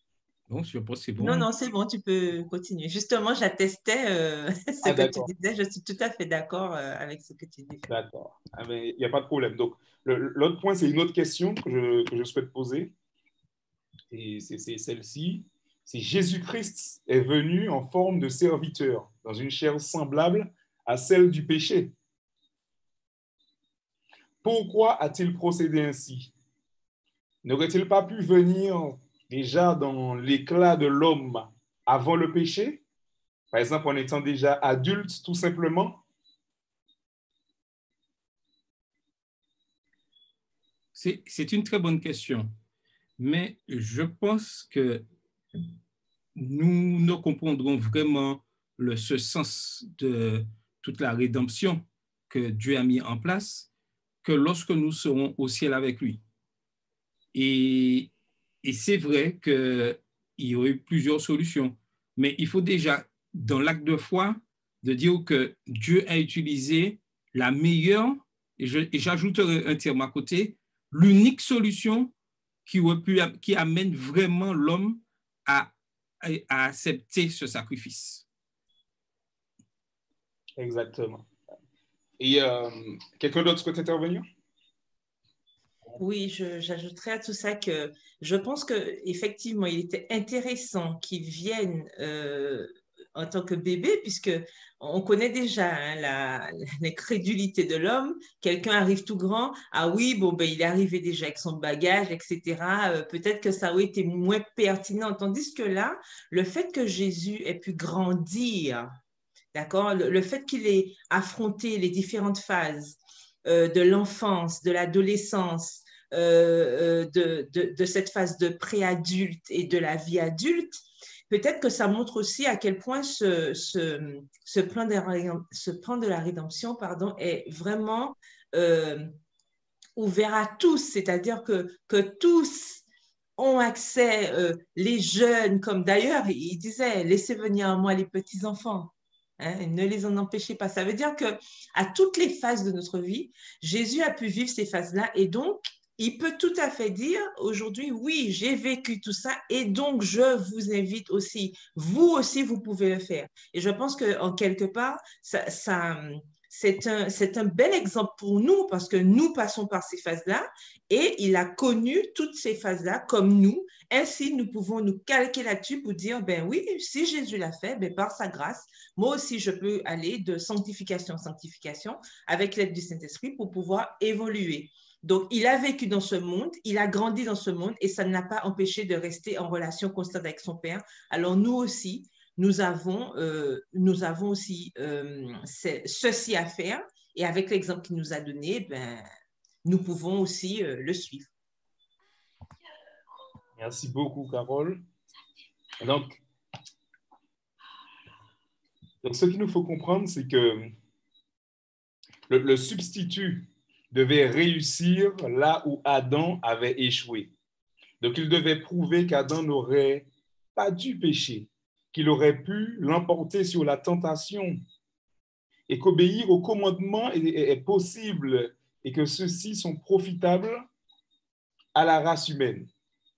Bon, je pense que c'est Non, bon. non, c'est bon, tu peux continuer. Justement, j'attestais ce Ah, que tu d'accord. disais. Je suis tout à fait d'accord avec ce que tu dis. D'accord. Ah, mais il n'y a pas de problème. Donc, l'autre point, c'est une autre question que je souhaite poser. Et c'est celle-ci. C'est Jésus-Christ est venu en forme de serviteur, dans une chair semblable à celle du péché. Pourquoi a-t-il procédé ainsi? N'aurait-il pas pu venir déjà dans l'éclat de l'homme avant le péché? Par exemple, en étant déjà adulte, tout simplement? C'est une très bonne question, mais je pense que nous ne comprendrons vraiment ce sens de toute la rédemption que Dieu a mis en place que lorsque nous serons au ciel avec lui. Et, et c'est vrai qu'il y aurait eu plusieurs solutions, mais il faut déjà, dans l'acte de foi, de dire que Dieu a utilisé la meilleure, et j'ajouterai un terme à côté, l'unique solution qui amène vraiment l'homme à accepter ce sacrifice. Exactement. Et quelqu'un d'autre souhaite intervenir? Oui, j'ajouterais à tout ça que je pense qu'effectivement, il était intéressant qu'il vienne en tant que bébé, puisque on connaît déjà hein, l'incrédulité de l'homme. Quelqu'un arrive tout grand, ah oui, bon, ben, il est arrivé déjà avec son bagage, etc. Peut-être que ça aurait été moins pertinent. Tandis que là, le fait que Jésus ait pu grandir, d'accord, le fait qu'il ait affronté les différentes phases de l'enfance, de l'adolescence, de cette phase de préadulte et de la vie adulte, peut-être que ça montre aussi à quel point ce plan de la rédemption pardon, est vraiment ouvert à tous, c'est-à-dire que tous ont accès, les jeunes, comme d'ailleurs, il disait, laissez venir à moi les petits-enfants. Hein, ne les en empêchez pas. Ça veut dire que à toutes les phases de notre vie, Jésus a pu vivre ces phases-là et donc il peut tout à fait dire aujourd'hui, oui, j'ai vécu tout ça et donc je vous invite aussi. Vous aussi, vous pouvez le faire. Et je pense qu'en quelque part, c'est un bel exemple pour nous parce que nous passons par ces phases-là et il a connu toutes ces phases-là comme nous. Ainsi, nous pouvons nous calquer là-dessus pour dire, ben oui, si Jésus l'a fait, ben par sa grâce, moi aussi, je peux aller de sanctification en sanctification avec l'aide du Saint-Esprit pour pouvoir évoluer. Donc, il a vécu dans ce monde, il a grandi dans ce monde et ça ne l'a pas empêché de rester en relation constante avec son Père. Alors, nous aussi, nous avons aussi ceci à faire et avec l'exemple qu'il nous a donné, ben, nous pouvons aussi le suivre. Merci beaucoup, Carole. Donc, ce qu'il nous faut comprendre, c'est que le substitut devait réussir là où Adam avait échoué. Donc, il devait prouver qu'Adam n'aurait pas dû pécher, qu'il aurait pu l'emporter sur la tentation et qu'obéir au commandement est possible et que ceux-ci sont profitables à la race humaine.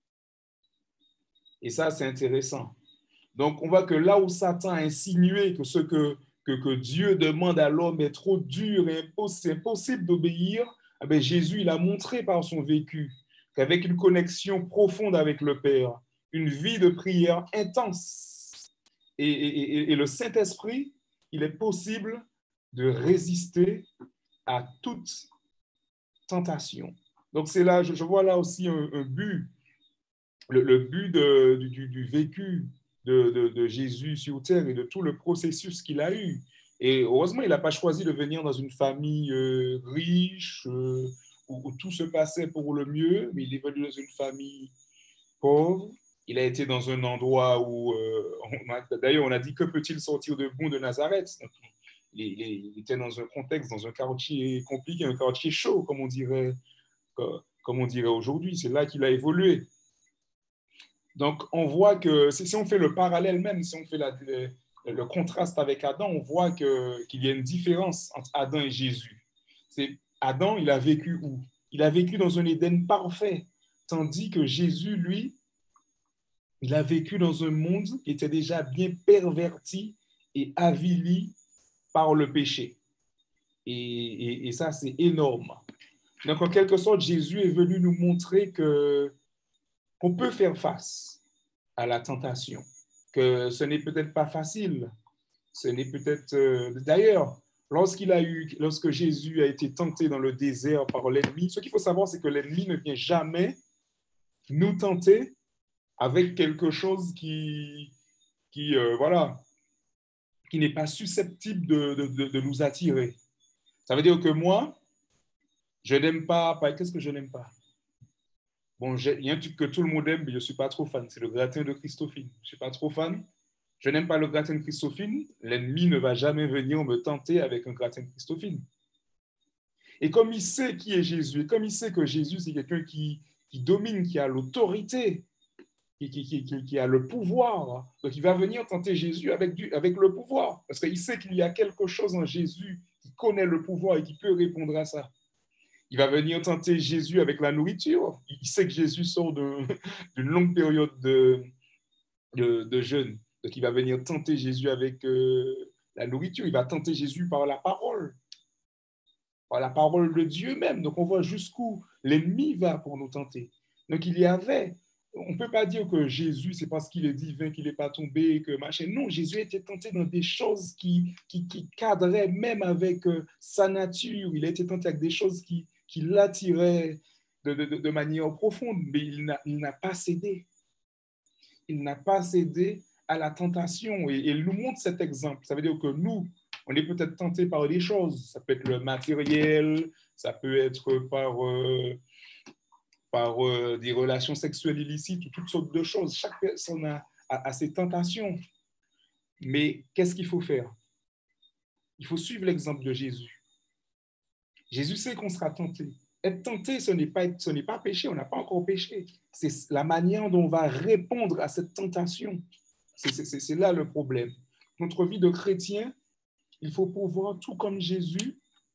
Et ça, c'est intéressant. Donc, on voit que là où Satan a insinué que ce que Dieu demande à l'homme est trop dur et c'est impossible d'obéir, eh bien, Jésus, il a montré par son vécu qu'avec une connexion profonde avec le Père, une vie de prière intense et le Saint-Esprit, il est possible de résister à toute tentation. Donc, c'est là, je vois là aussi un but, le but du vécu de Jésus sur terre et de tout le processus qu'il a eu. Et heureusement, il n'a pas choisi de venir dans une famille riche où tout se passait pour le mieux, mais il est venu dans une famille pauvre. Il a été dans un endroit où, d'ailleurs, on a dit que peut-il sortir de bon de Nazareth. Donc, il était dans un contexte, dans un quartier compliqué, un quartier chaud, comme on dirait aujourd'hui. C'est là qu'il a évolué. Donc, on voit que si on fait le parallèle même, si on fait le contraste avec Adam, on voit qu'il y a une différence entre Adam et Jésus. Adam, il a vécu où? Il a vécu dans un Éden parfait, tandis que Jésus, lui, Il a vécu dans un monde qui était déjà bien perverti et avili par le péché. Et ça, c'est énorme. Donc, en quelque sorte, Jésus est venu nous montrer qu'on peut faire face à la tentation, que ce n'est peut-être pas facile. Ce n'est peut-être... D'ailleurs, lorsque Jésus a été tenté dans le désert par l'ennemi, ce qu'il faut savoir, c'est que l'ennemi ne vient jamais nous tenter avec quelque chose qui n'est pas susceptible de nous attirer. Ça veut dire que moi, je n'aime pas... Qu'est-ce que je n'aime pas? Bon, il y a un truc que tout le monde aime, mais je ne suis pas trop fan. C'est le gratin de Christophine. Je ne suis pas trop fan. Je n'aime pas le gratin de Christophine. L'ennemi ne va jamais venir me tenter avec un gratin de Christophine. Et comme il sait qui est Jésus, et comme il sait que Jésus, c'est quelqu'un qui domine, qui a l'autorité, qui a le pouvoir, donc il va venir tenter Jésus avec le pouvoir. Parce qu'il sait qu'il y a quelque chose en Jésus qui connaît le pouvoir et qui peut répondre à ça. Il va venir tenter Jésus avec la nourriture. Il sait que Jésus sort d'une longue période de jeûne. Donc, il va venir tenter Jésus avec la nourriture. Il va tenter Jésus par la parole de Dieu même. Donc, on voit jusqu'où l'ennemi va pour nous tenter. Donc, on ne peut pas dire que Jésus, c'est parce qu'il est divin qu'il n'est pas tombé, que machin. Non, Jésus était tenté dans des choses qui cadraient même avec sa nature. Il a été tenté avec des choses qui l'attiraient de manière profonde, mais il n'a pas cédé. Il n'a pas cédé à la tentation. Et il nous montre cet exemple. Ça veut dire que nous, on est peut-être tenté par des choses. Ça peut être le matériel, ça peut être par des relations sexuelles illicites ou toutes sortes de choses. Chaque personne a ses tentations. Mais qu'est-ce qu'il faut faire? Il faut suivre l'exemple de Jésus. Jésus sait qu'on sera tenté. Être tenté, ce n'est pas péché, on n'a pas encore péché. C'est la manière dont on va répondre à cette tentation. C'est là le problème. Notre vie de chrétien, il faut pouvoir, tout comme Jésus,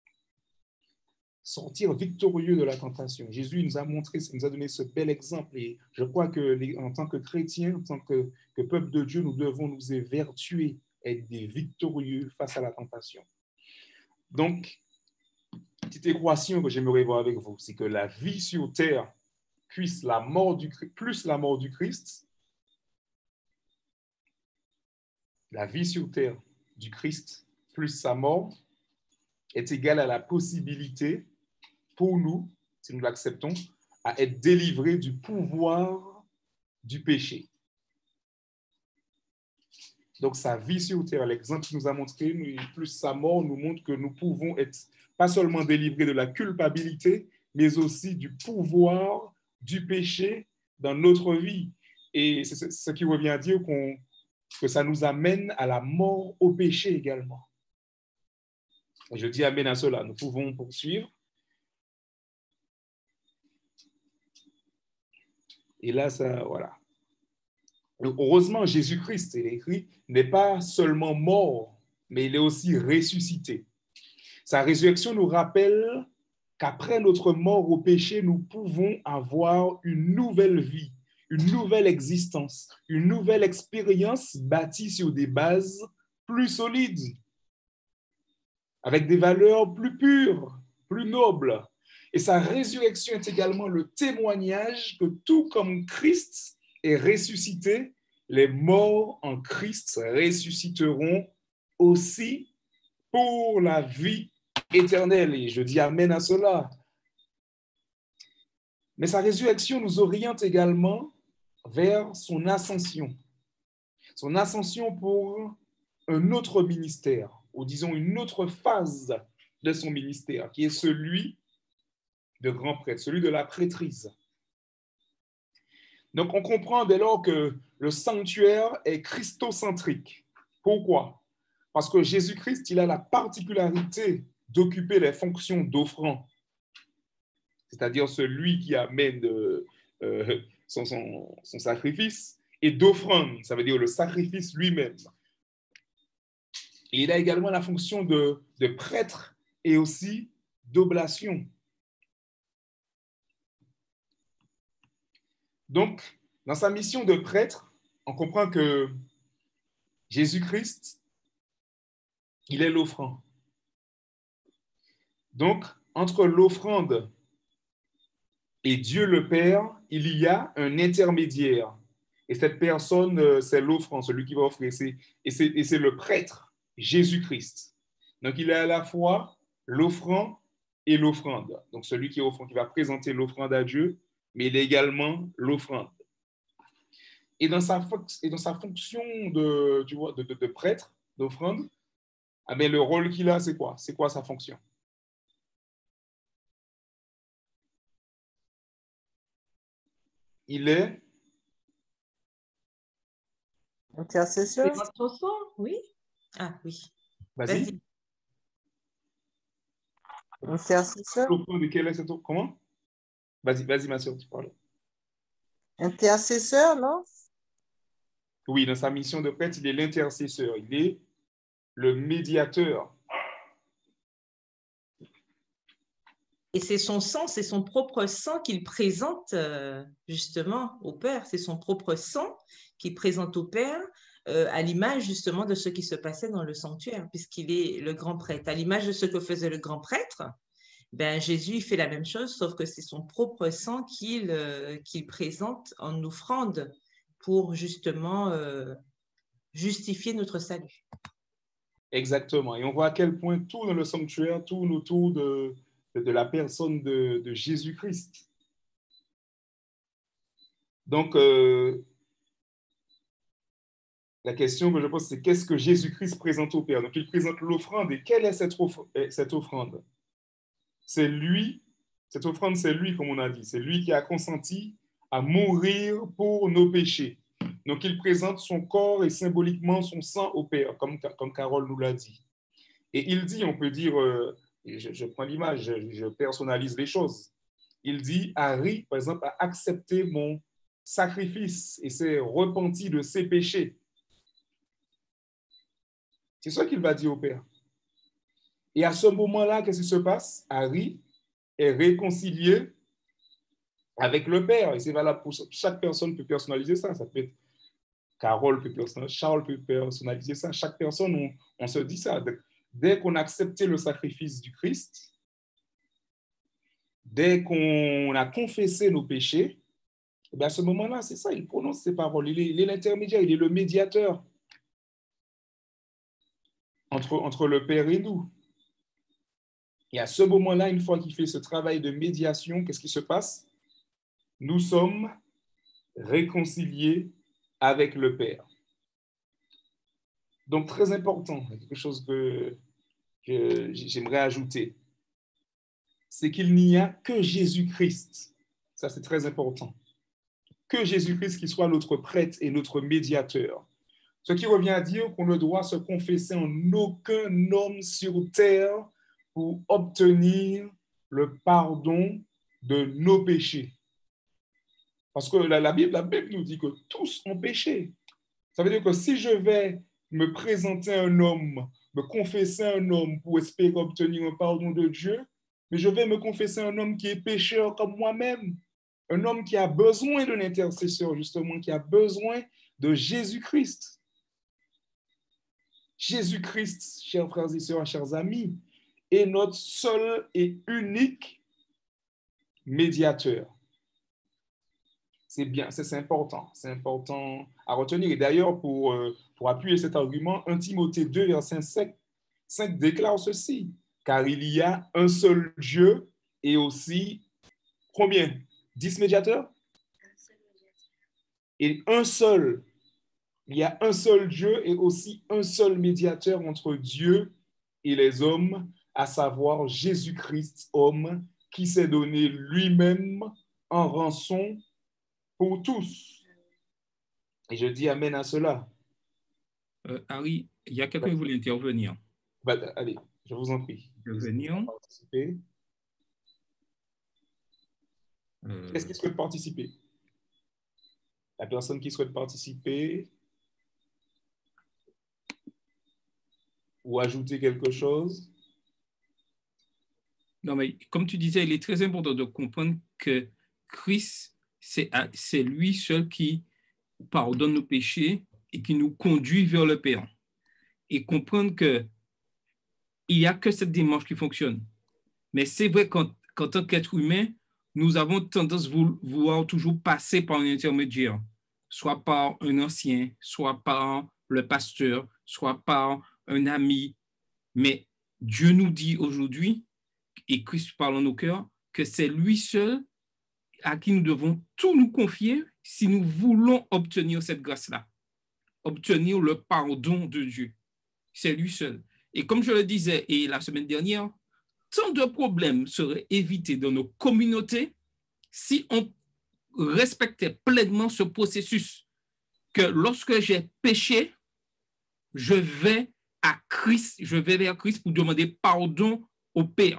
sortir victorieux de la tentation. Jésus nous a montré, il nous a donné ce bel exemple. Et je crois qu'en tant que chrétiens, en tant que peuple de Dieu, nous devons nous évertuer, être des victorieux face à la tentation. Donc, petite équation que j'aimerais voir avec vous, c'est que la vie sur terre plus la mort du Christ, la vie sur terre du Christ plus sa mort est égale à la possibilité pour nous, si nous l'acceptons, à être délivrés du pouvoir du péché. Donc, sa vie sur terre, l'exemple qu'il nous a montré, plus sa mort nous montre que nous pouvons être pas seulement délivrés de la culpabilité, mais aussi du pouvoir du péché dans notre vie. Et c'est ce qui revient à dire que ça nous amène à la mort au péché également. Et je dis amen à cela. Nous pouvons poursuivre. Et là, ça, voilà. Heureusement, Jésus-Christ, il est écrit, n'est pas seulement mort, mais il est aussi ressuscité. Sa résurrection nous rappelle qu'après notre mort au péché, nous pouvons avoir une nouvelle vie, une nouvelle existence, une nouvelle expérience bâtie sur des bases plus solides, avec des valeurs plus pures, plus nobles. Et sa résurrection est également le témoignage que tout comme Christ est ressuscité, les morts en Christ ressusciteront aussi pour la vie éternelle. Et je dis amen à cela. Mais sa résurrection nous oriente également vers son ascension. Son ascension pour un autre ministère, ou disons une autre phase de son ministère, qui est celui de grand prêtre, celui de la prêtrise. Donc, on comprend dès lors que le sanctuaire est christocentrique. Pourquoi? Parce que Jésus-Christ, il a la particularité d'occuper les fonctions d'offrant, c'est-à-dire celui qui amène son sacrifice, et d'offrande, ça veut dire le sacrifice lui-même. Et il a également la fonction de prêtre et aussi d'oblation. Donc, dans sa mission de prêtre, on comprend que Jésus-Christ, il est l'offrande. Donc, entre l'offrande et Dieu le Père, il y a un intermédiaire. Et cette personne, c'est l'offrande, celui qui va offrir. Et c'est le prêtre, Jésus-Christ. Donc, il est à la fois l'offrand et l'offrande. Donc, celui qui est offrande, qui va présenter l'offrande à Dieu, mais il est également l'offrande. Et dans sa fonction de prêtre, d'offrande, ah ben, le rôle qu'il a, c'est quoi? C'est quoi sa fonction? Il est intercesseur. C'est votre sang, oui. Ah oui. Vas-y. Intercesseur. Comment? Vas-y, ma soeur, tu parles. Intercesseur, non? Oui, dans sa mission de prêtre, il est l'intercesseur. Il est le médiateur. Et c'est son sang, c'est son propre sang qu'il présente justement au Père. C'est son propre sang qu'il présente au Père à l'image justement de ce qui se passait dans le sanctuaire, puisqu'il est le grand prêtre. À l'image de ce que faisait le grand prêtre, ben, Jésus fait la même chose, sauf que c'est son propre sang qu'il présente en offrande pour justement justifier notre salut. Exactement. Et on voit à quel point tout dans le sanctuaire tourne autour de la personne de Jésus-Christ. Donc, la question que je pose, c'est qu'est-ce que Jésus-Christ présente au Père? Donc, il présente l'offrande. Et quelle est cette offrande? C'est lui, cette offrande, c'est lui, comme on a dit. C'est lui qui a consenti à mourir pour nos péchés. Donc, il présente son corps et symboliquement son sang au Père, comme Carole nous l'a dit. Et il dit, on peut dire, je prends l'image, je personnalise les choses. Il dit, Harry, par exemple, a accepté mon sacrifice et s'est repenti de ses péchés. C'est ça qu'il va dire au Père. Et à ce moment-là, qu'est-ce qui se passe? Harry est réconcilié avec le Père. Et c'est valable pour chaque personne peut personnaliser ça. Ça peut être Carole peut personnaliser, Charles peut personnaliser ça. Chaque personne, on se dit ça. Dès qu'on a accepté le sacrifice du Christ, dès qu'on a confessé nos péchés, et bien à ce moment-là, c'est ça, il prononce ces paroles. Il est l'intermédiaire, il est le médiateur entre le Père et nous. Et à ce moment-là, une fois qu'il fait ce travail de médiation, qu'est-ce qui se passe? Nous sommes réconciliés avec le Père. Donc, très important, quelque chose que j'aimerais ajouter, c'est qu'il n'y a que Jésus-Christ. Ça, c'est très important. Que Jésus-Christ qui soit notre prêtre et notre médiateur. Ce qui revient à dire qu'on ne doit se confesser en aucun homme sur terre pour obtenir le pardon de nos péchés. Parce que la Bible nous dit que tous ont péché. Ça veut dire que si je vais me présenter à un homme, me confesser à un homme pour espérer obtenir un pardon de Dieu, mais je vais me confesser à un homme qui est pécheur comme moi-même, un homme qui a besoin d'un intercesseur, justement, qui a besoin de Jésus-Christ. Jésus-Christ, chers frères et sœurs, chers amis, est notre seul et unique médiateur. C'est bien, c'est important à retenir. Et d'ailleurs, pour appuyer cet argument, 1 Timothée 2, verset 5 déclare ceci, car il y a un seul Dieu et aussi, combien? 10 médiateurs? Et il y a un seul Dieu et aussi un seul médiateur entre Dieu et les hommes, à savoir Jésus-Christ, homme, qui s'est donné lui-même en rançon pour tous. Et je dis amen à cela. Harry, il y a quelqu'un qui voulait intervenir. Allez, je vous en prie. Intervenir. Qu'est-ce qui souhaite participer? La personne qui souhaite participer ou ajouter quelque chose? Non, mais comme tu disais, il est très important de comprendre que Christ, c'est lui seul qui pardonne nos péchés et qui nous conduit vers le Père. Et comprendre qu'il n'y a que cette démarche qui fonctionne. Mais c'est vrai qu'en tant qu'être humain, nous avons tendance à vouloir toujours passer par un intermédiaire, soit par un ancien, soit par le pasteur, soit par un ami. Mais Dieu nous dit aujourd'hui, et Christ parle en nos cœurs, que c'est lui seul à qui nous devons tout nous confier si nous voulons obtenir cette grâce-là, obtenir le pardon de Dieu. C'est lui seul. Et comme je le disais et la semaine dernière, tant de problèmes seraient évités dans nos communautés si on respectait pleinement ce processus, que lorsque j'ai péché, je vais à Christ, je vais vers Christ pour demander pardon au Père.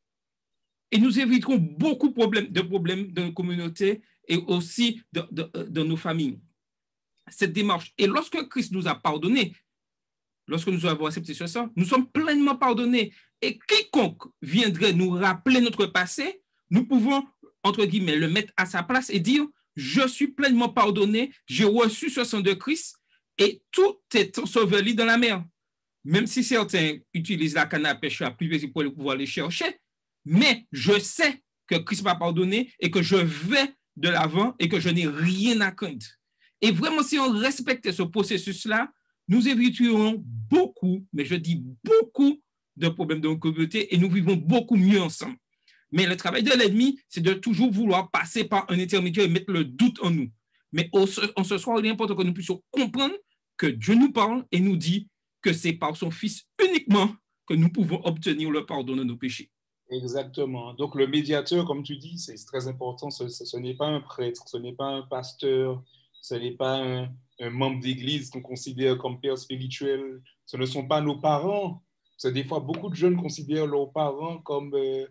Et nous éviterons beaucoup de problèmes dans nos communautés et aussi dans nos familles. Cette démarche. Et lorsque Christ nous a pardonné, lorsque nous avons accepté ça, nous sommes pleinement pardonnés. Et quiconque viendrait nous rappeler notre passé, nous pouvons, entre guillemets, le mettre à sa place et dire « Je suis pleinement pardonné, j'ai reçu ce sang de Christ et tout est enseveli dans la mer. » Même si certains utilisent la canne à pêche à plus vite pour pouvoir les chercher, mais je sais que Christ m'a pardonné et que je vais de l'avant et que je n'ai rien à craindre. Et vraiment, si on respectait ce processus-là, nous éviterions beaucoup, mais je dis beaucoup, de problèmes de nos communautés et nous vivons beaucoup mieux ensemble. Mais le travail de l'ennemi, c'est de toujours vouloir passer par un intermédiaire et mettre le doute en nous. Mais en ce soir, il est important que nous puissions comprendre que Dieu nous parle et nous dit que c'est par son Fils uniquement que nous pouvons obtenir le pardon de nos péchés. Exactement. Donc, le médiateur, comme tu dis, c'est très important. Ce n'est pas un prêtre, ce n'est pas un pasteur, ce n'est pas un membre d'église qu'on considère comme père spirituel. Ce ne sont pas nos parents. Parce que des fois, beaucoup de jeunes considèrent leurs parents comme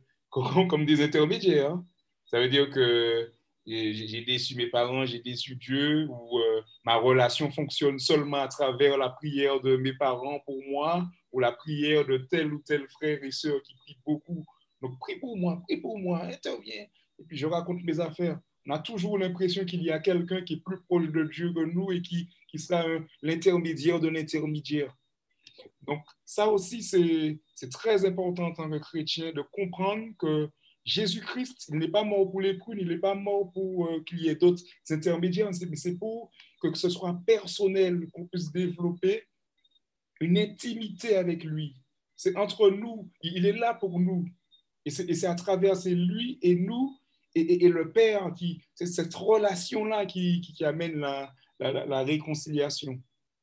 des intermédiaires. Hein. Ça veut dire que j'ai déçu mes parents, j'ai déçu Dieu, ou ma relation fonctionne seulement à travers la prière de mes parents pour moi, ou la prière de tel ou tel frère et sœur qui prie beaucoup. Donc, prie pour moi, interviens. Et puis, je raconte mes affaires. On a toujours l'impression qu'il y a quelqu'un qui est plus proche de Dieu que nous et qui sera l'intermédiaire de l'intermédiaire. Donc, ça aussi, c'est très important en tant que chrétien de comprendre que Jésus-Christ, il n'est pas mort pour les prunes, il n'est pas mort pour qu'il y ait d'autres intermédiaires, mais c'est pour que ce soit personnel, qu'on puisse développer une intimité avec lui. C'est entre nous, il est là pour nous. Et c'est à travers, c'est lui et nous et le Père, c'est cette relation-là qui amène la réconciliation.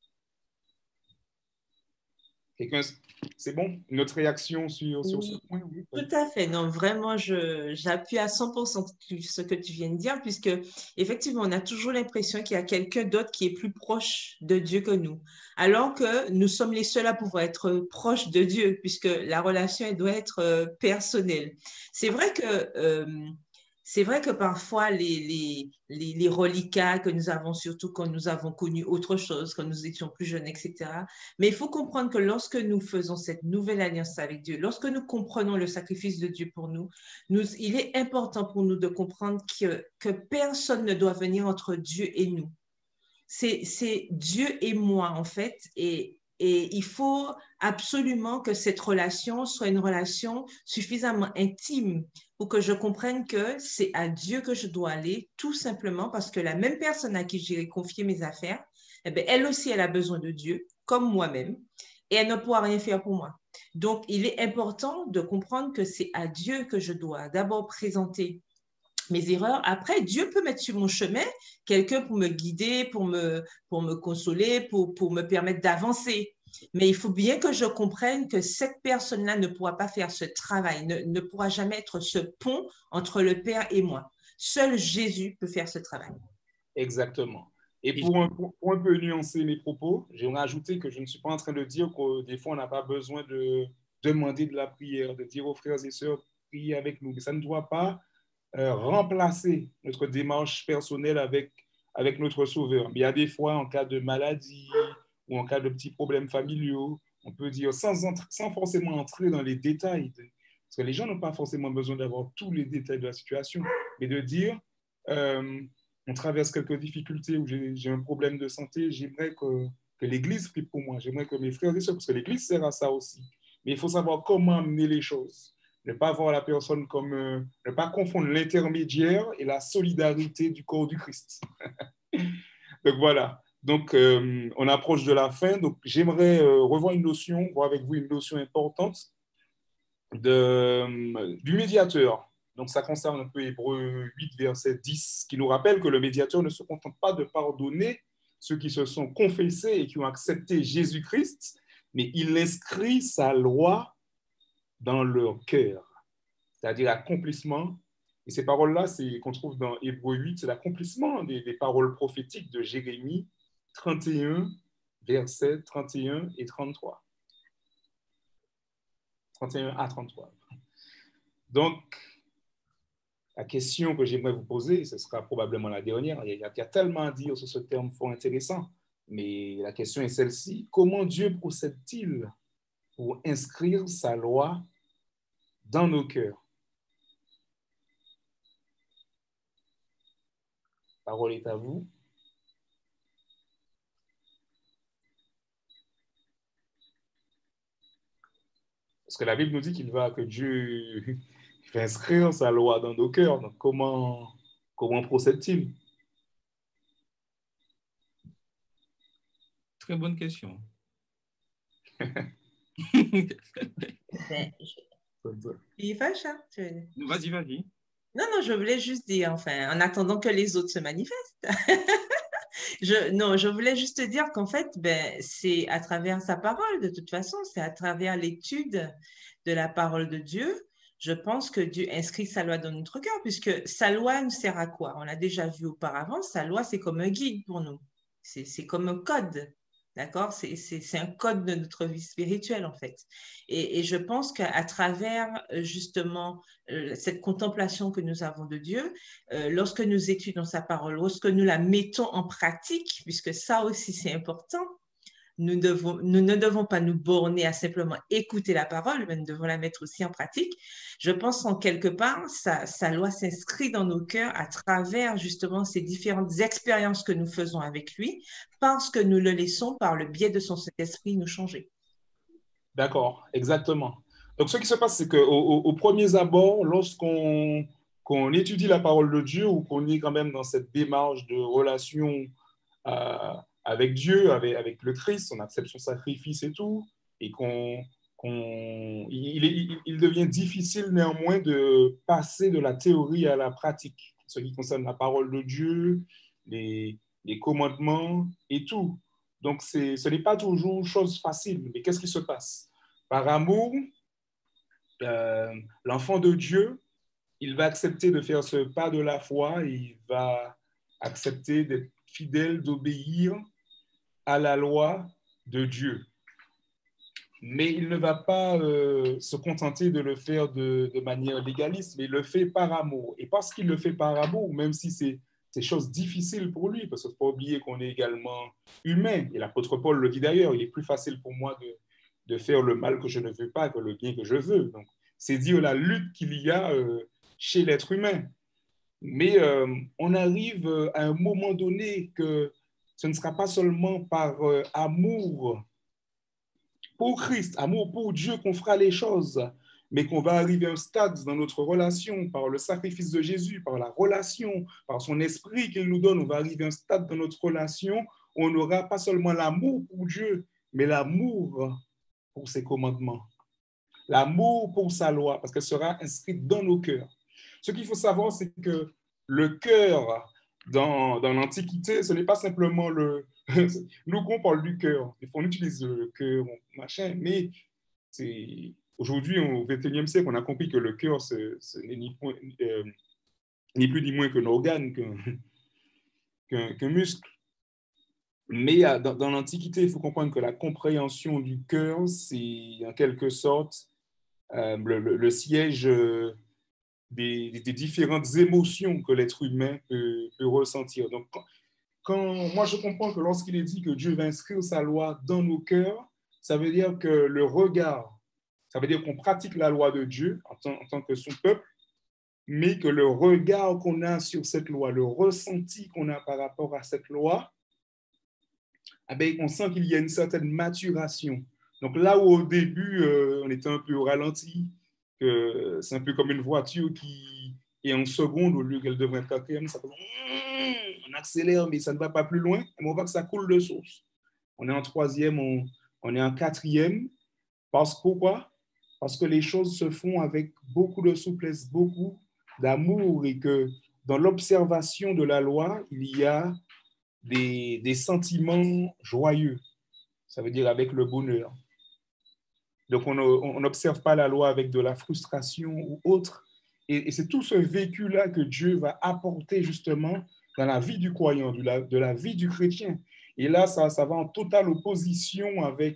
C'est bon? Notre réaction sur ce point? Oui. Tout à fait. Non, vraiment, j'appuie à 100% ce que tu viens de dire, puisque effectivement, on a toujours l'impression qu'il y a quelqu'un d'autre qui est plus proche de Dieu que nous, alors que nous sommes les seuls à pouvoir être proches de Dieu, puisque la relation, elle doit être personnelle. C'est vrai que parfois, les reliquats que nous avons, surtout quand nous avons connu autre chose, quand nous étions plus jeunes, etc. Mais il faut comprendre que lorsque nous faisons cette nouvelle alliance avec Dieu, lorsque nous comprenons le sacrifice de Dieu pour nous, il est important pour nous de comprendre que personne ne doit venir entre Dieu et nous. C'est Dieu et moi, en fait, et il faut absolument que cette relation soit une relation suffisamment intime pour que je comprenne que c'est à Dieu que je dois aller, tout simplement parce que la même personne à qui j'ai confié mes affaires, eh bien, elle aussi, elle a besoin de Dieu, comme moi-même, et elle ne pourra rien faire pour moi. Donc, il est important de comprendre que c'est à Dieu que je dois d'abord présenter mes erreurs. Après, Dieu peut mettre sur mon chemin quelqu'un pour me guider, pour me consoler, pour me permettre d'avancer. Mais il faut bien que je comprenne que cette personne-là ne pourra pas faire ce travail, ne pourra jamais être ce pont entre le Père et moi. Seul Jésus peut faire ce travail. Exactement. Et pour un peu nuancer mes propos, j'aimerais ajouter que je ne suis pas en train de dire que des fois, on n'a pas besoin de demander de la prière, de dire aux frères et sœurs, priez avec nous. Mais ça ne doit pas remplacer notre démarche personnelle avec notre Sauveur. Mais il y a des fois, en cas de maladie ou en cas de petits problèmes familiaux, on peut dire, sans forcément entrer dans les détails, parce que les gens n'ont pas forcément besoin d'avoir tous les détails de la situation, mais de dire, on traverse quelques difficultés ou j'ai un problème de santé, j'aimerais que l'Église prie pour moi. J'aimerais que mes frères et sœurs, parce que l'Église sert à ça aussi. Mais il faut savoir comment amener les choses. Ne pas voir la personne comme... ne pas confondre l'intermédiaire et la solidarité du corps du Christ. Donc voilà. Donc, on approche de la fin. Donc, j'aimerais revoir une notion, voir avec vous une notion importante du médiateur. Donc, ça concerne un peu Hébreux 8, verset 10, qui nous rappelle que le médiateur ne se contente pas de pardonner ceux qui se sont confessés et qui ont accepté Jésus-Christ, mais il inscrit sa loi dans leur cœur, c'est-à-dire l'accomplissement. Et ces paroles-là, qu'on trouve dans Hébreux 8, c'est l'accomplissement des paroles prophétiques de Jérémie 31, versets 31 et 33. 31 à 33. Donc, la question que j'aimerais vous poser, ce sera probablement la dernière. Il y a tellement à dire sur ce terme fort intéressant, mais la question est celle-ci. Comment Dieu procède-t-il pour inscrire sa loi dans nos cœurs? La parole est à vous. Parce que la Bible nous dit que Dieu fait inscrire sa loi dans nos cœurs. Donc, comment procède-t-il? Très bonne question. Il fâche, hein? Vas-y, vas-y. Non, je voulais juste dire, en attendant que les autres se manifestent. Je voulais juste dire qu'en fait, c'est à travers sa parole, de toute façon, c'est à travers l'étude de la parole de Dieu. Je pense que Dieu inscrit sa loi dans notre cœur, puisque sa loi nous sert à quoi? On l'a déjà vu auparavant, sa loi, c'est comme un guide pour nous. C'est comme un code. D'accord? C'est un code de notre vie spirituelle, en fait. Et je pense qu'à travers, justement, cette contemplation que nous avons de Dieu, lorsque nous étudions sa parole, lorsque nous la mettons en pratique, puisque ça aussi, c'est important, nous ne devons pas nous borner à simplement écouter la parole, mais nous devons la mettre aussi en pratique. Je pense qu'en quelque part, sa loi s'inscrit dans nos cœurs à travers justement ces différentes expériences que nous faisons avec lui, parce que nous le laissons, par le biais de son Saint-Esprit, nous changer. D'accord, exactement. Donc, ce qui se passe, c'est qu'au premier abord, lorsqu'on étudie la parole de Dieu ou qu'on est quand même dans cette démarche de relation avec Dieu, avec le Christ, on accepte son sacrifice et tout, et il devient difficile néanmoins de passer de la théorie à la pratique, ce qui concerne la parole de Dieu, les commandements et tout. Donc, ce n'est pas toujours chose facile, mais qu'est-ce qui se passe? Par amour, l'enfant de Dieu, il va accepter de faire ce pas de la foi, et il va accepter d'être fidèle, d'obéir à la loi de Dieu. Mais il ne va pas se contenter de le faire de manière légaliste, mais il le fait par amour. Et parce qu'il le fait par amour, même si c'est chose difficile pour lui, parce qu'il ne faut pas oublier qu'on est également humain, et l'apôtre Paul le dit d'ailleurs, il est plus facile pour moi de faire le mal que je ne veux pas que le bien que je veux. Donc, c'est dire la lutte qu'il y a chez l'être humain. Mais on arrive à un moment donné que ce ne sera pas seulement par amour pour Christ, amour pour Dieu qu'on fera les choses, mais qu'on va arriver à un stade dans notre relation, par le sacrifice de Jésus, par la relation, par son esprit qu'il nous donne, on va arriver à un stade dans notre relation où on n'aura pas seulement l'amour pour Dieu, mais l'amour pour ses commandements, l'amour pour sa loi, parce qu'elle sera inscrite dans nos cœurs. Ce qu'il faut savoir, c'est que le cœur, dans l'Antiquité, ce n'est pas simplement nous, on parle du cœur, des fois on utilise le cœur, machin, mais aujourd'hui, au XXIe siècle, on a compris que le cœur, ce n'est ni plus ni moins qu'un organe, qu'un muscle. Mais dans l'Antiquité, il faut comprendre que la compréhension du cœur, c'est en quelque sorte le siège des différentes émotions que l'être humain peut ressentir. Donc, moi, je comprends que lorsqu'il est dit que Dieu va inscrire sa loi dans nos cœurs, ça veut dire que le regard, ça veut dire qu'on pratique la loi de Dieu en tant que son peuple, mais que le regard qu'on a sur cette loi, le ressenti qu'on a par rapport à cette loi, eh bien, on sent qu'il y a une certaine maturation. Donc là où au début, on était un peu au ralenti, que c'est un peu comme une voiture qui est en seconde au lieu qu'elle devrait être quatrième, ça fait, on accélère, mais ça ne va pas plus loin, et on voit que ça coule de source. On est en troisième, on est en quatrième. Pourquoi? Parce que les choses se font avec beaucoup de souplesse, beaucoup d'amour, et que dans l'observation de la loi, il y a des sentiments joyeux. Ça veut dire avec le bonheur. Donc, on n'observe pas la loi avec de la frustration ou autre. Et c'est tout ce vécu-là que Dieu va apporter justement dans la vie du croyant, de la vie du chrétien. Et là, ça va en totale opposition avec,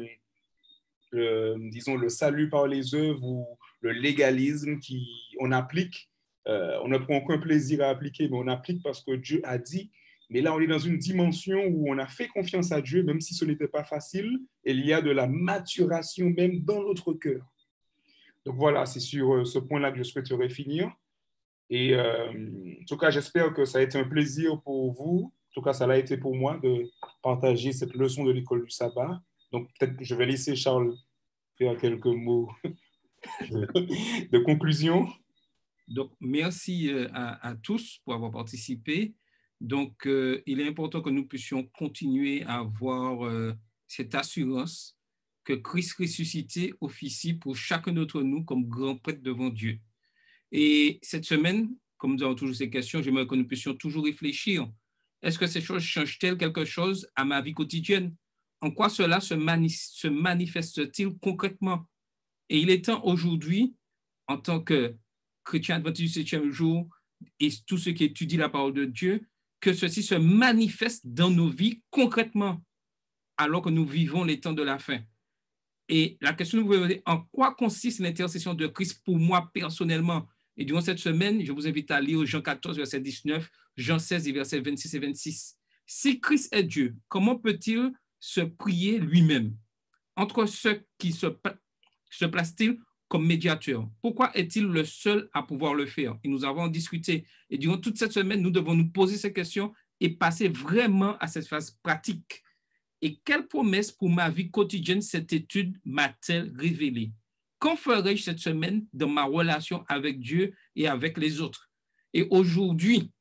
disons, le salut par les œuvres ou le légalisme qu'on applique. On ne prend aucun plaisir à appliquer, mais on applique parce que Dieu a dit. Mais là, on est dans une dimension où on a fait confiance à Dieu, même si ce n'était pas facile. Et il y a de la maturation même dans notre cœur. Donc voilà, c'est sur ce point-là que je souhaiterais finir. Et en tout cas, j'espère que ça a été un plaisir pour vous. En tout cas, ça l'a été pour moi de partager cette leçon de l'école du sabbat. Donc peut-être que je vais laisser Charles faire quelques mots de conclusion. Donc, merci à tous pour avoir participé. Donc, il est important que nous puissions continuer à avoir cette assurance que Christ ressuscité officie pour chacun d'entre nous comme grand prêtre devant Dieu. Et cette semaine, comme nous avons toujours ces questions, j'aimerais que nous puissions toujours réfléchir. Est-ce que ces choses changent-elles quelque chose à ma vie quotidienne? En quoi cela se manifeste-t-il concrètement? Et il est temps aujourd'hui, en tant que chrétien adventiste du 7e jour et tous ceux qui étudient la parole de Dieu, que ceci se manifeste dans nos vies concrètement, alors que nous vivons les temps de la fin. Et la question que vous pouvez poser, en quoi consiste l'intercession de Christ pour moi personnellement? Et durant cette semaine, je vous invite à lire Jean 14, verset 19, Jean 16, versets 26 et 26. Si Christ est Dieu, comment peut-il se prier lui-même? Entre ceux qui se place-t-il comme médiateur? Pourquoi est-il le seul à pouvoir le faire? Et nous avons discuté. Et durant toute cette semaine, nous devons nous poser ces questions et passer vraiment à cette phase pratique. Et quelle promesse pour ma vie quotidienne cette étude m'a-t-elle révélée? Qu'en ferai-je cette semaine dans ma relation avec Dieu et avec les autres? Et aujourd'hui,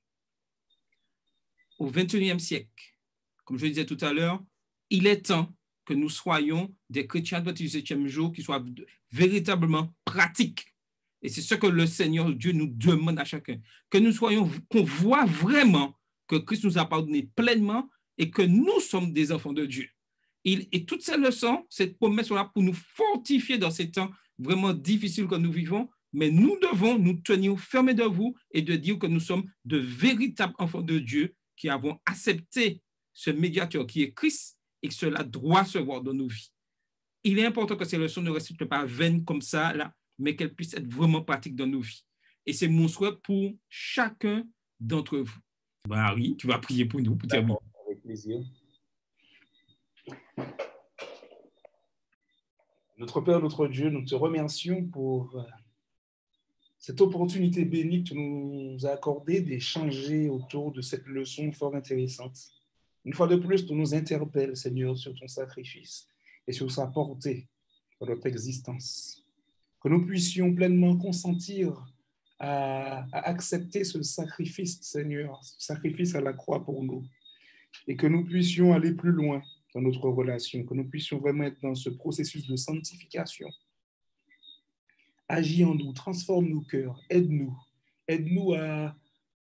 au XXIe siècle, comme je le disais tout à l'heure, il est temps que nous soyons des chrétiens adventistes du 7e jour qui soient véritablement pratiques. Et c'est ce que le Seigneur Dieu nous demande à chacun. Que nous soyons, qu'on voit vraiment que Christ nous a pardonné pleinement et que nous sommes des enfants de Dieu. Et toutes ces leçons, cette promesse sont là pour nous fortifier dans ces temps vraiment difficiles que nous vivons, mais nous devons nous tenir fermés de vous et de dire que nous sommes de véritables enfants de Dieu qui avons accepté ce médiateur qui est Christ et que cela doit se voir dans nos vies. Il est important que ces leçons ne restent pas vaines comme ça, là, mais qu'elles puissent être vraiment pratiques dans nos vies. Et c'est mon souhait pour chacun d'entre vous. Harry, tu vas prier pour nous. Pour terminer. Avec plaisir. Notre Père, notre Dieu, nous te remercions pour cette opportunité bénie que tu nous as accordée d'échanger autour de cette leçon fort intéressante. Une fois de plus, tu nous interpelles, Seigneur, sur ton sacrifice et sur sa portée dans notre existence. Que nous puissions pleinement consentir à accepter ce sacrifice, Seigneur, ce sacrifice à la croix pour nous, et que nous puissions aller plus loin dans notre relation, que nous puissions vraiment être dans ce processus de sanctification. Agis en nous, transforme nos cœurs, aide-nous à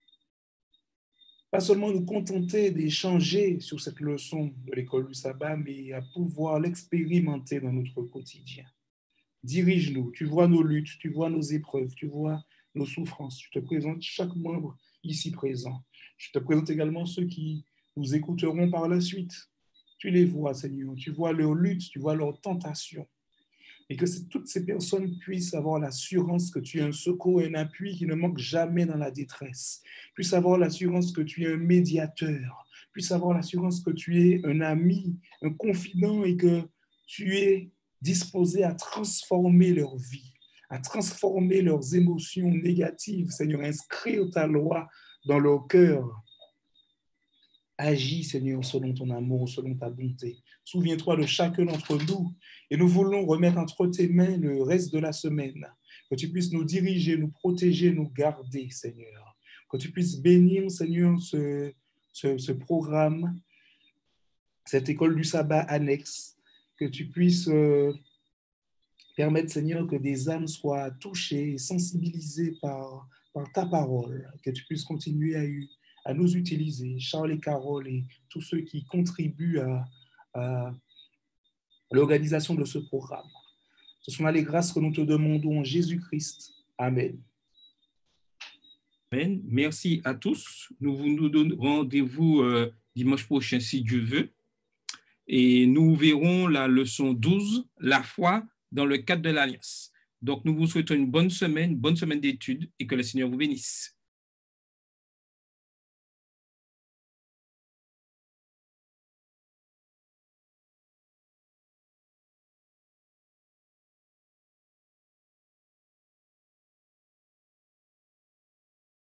pas seulement nous contenter d'échanger sur cette leçon de l'école du sabbat, mais à pouvoir l'expérimenter dans notre quotidien. Dirige-nous, tu vois nos luttes, tu vois nos épreuves, tu vois nos souffrances. Je te présente chaque membre ici présent. Je te présente également ceux qui nous écouteront par la suite. Tu les vois, Seigneur, tu vois leurs luttes, tu vois leurs tentations. Et que toutes ces personnes puissent avoir l'assurance que tu es un secours et un appui qui ne manque jamais dans la détresse. Puissent avoir l'assurance que tu es un médiateur. Puissent avoir l'assurance que tu es un ami, un confident et que tu es disposé à transformer leur vie, à transformer leurs émotions négatives, Seigneur, inscrire ta loi dans leur cœur. Agis, Seigneur, selon ton amour, selon ta bonté. Souviens-toi de chacun d'entre nous et nous voulons remettre entre tes mains le reste de la semaine. Que tu puisses nous diriger, nous protéger, nous garder, Seigneur. Que tu puisses bénir, Seigneur, ce programme, cette école du sabbat annexe. Que tu puisses permettre, Seigneur, que des âmes soient touchées et sensibilisées par ta parole. Que tu puisses continuer à nous utiliser, Charles et Carole et tous ceux qui contribuent à l'organisation de ce programme. Ce sont là les grâces que nous te demandons en Jésus-Christ. Amen. Amen. Merci à tous. Nous nous donnons rendez-vous dimanche prochain, si Dieu veut. Et nous verrons la leçon 12, la foi dans le cadre de l'Alliance. Donc, nous vous souhaitons une bonne semaine d'études et que le Seigneur vous bénisse.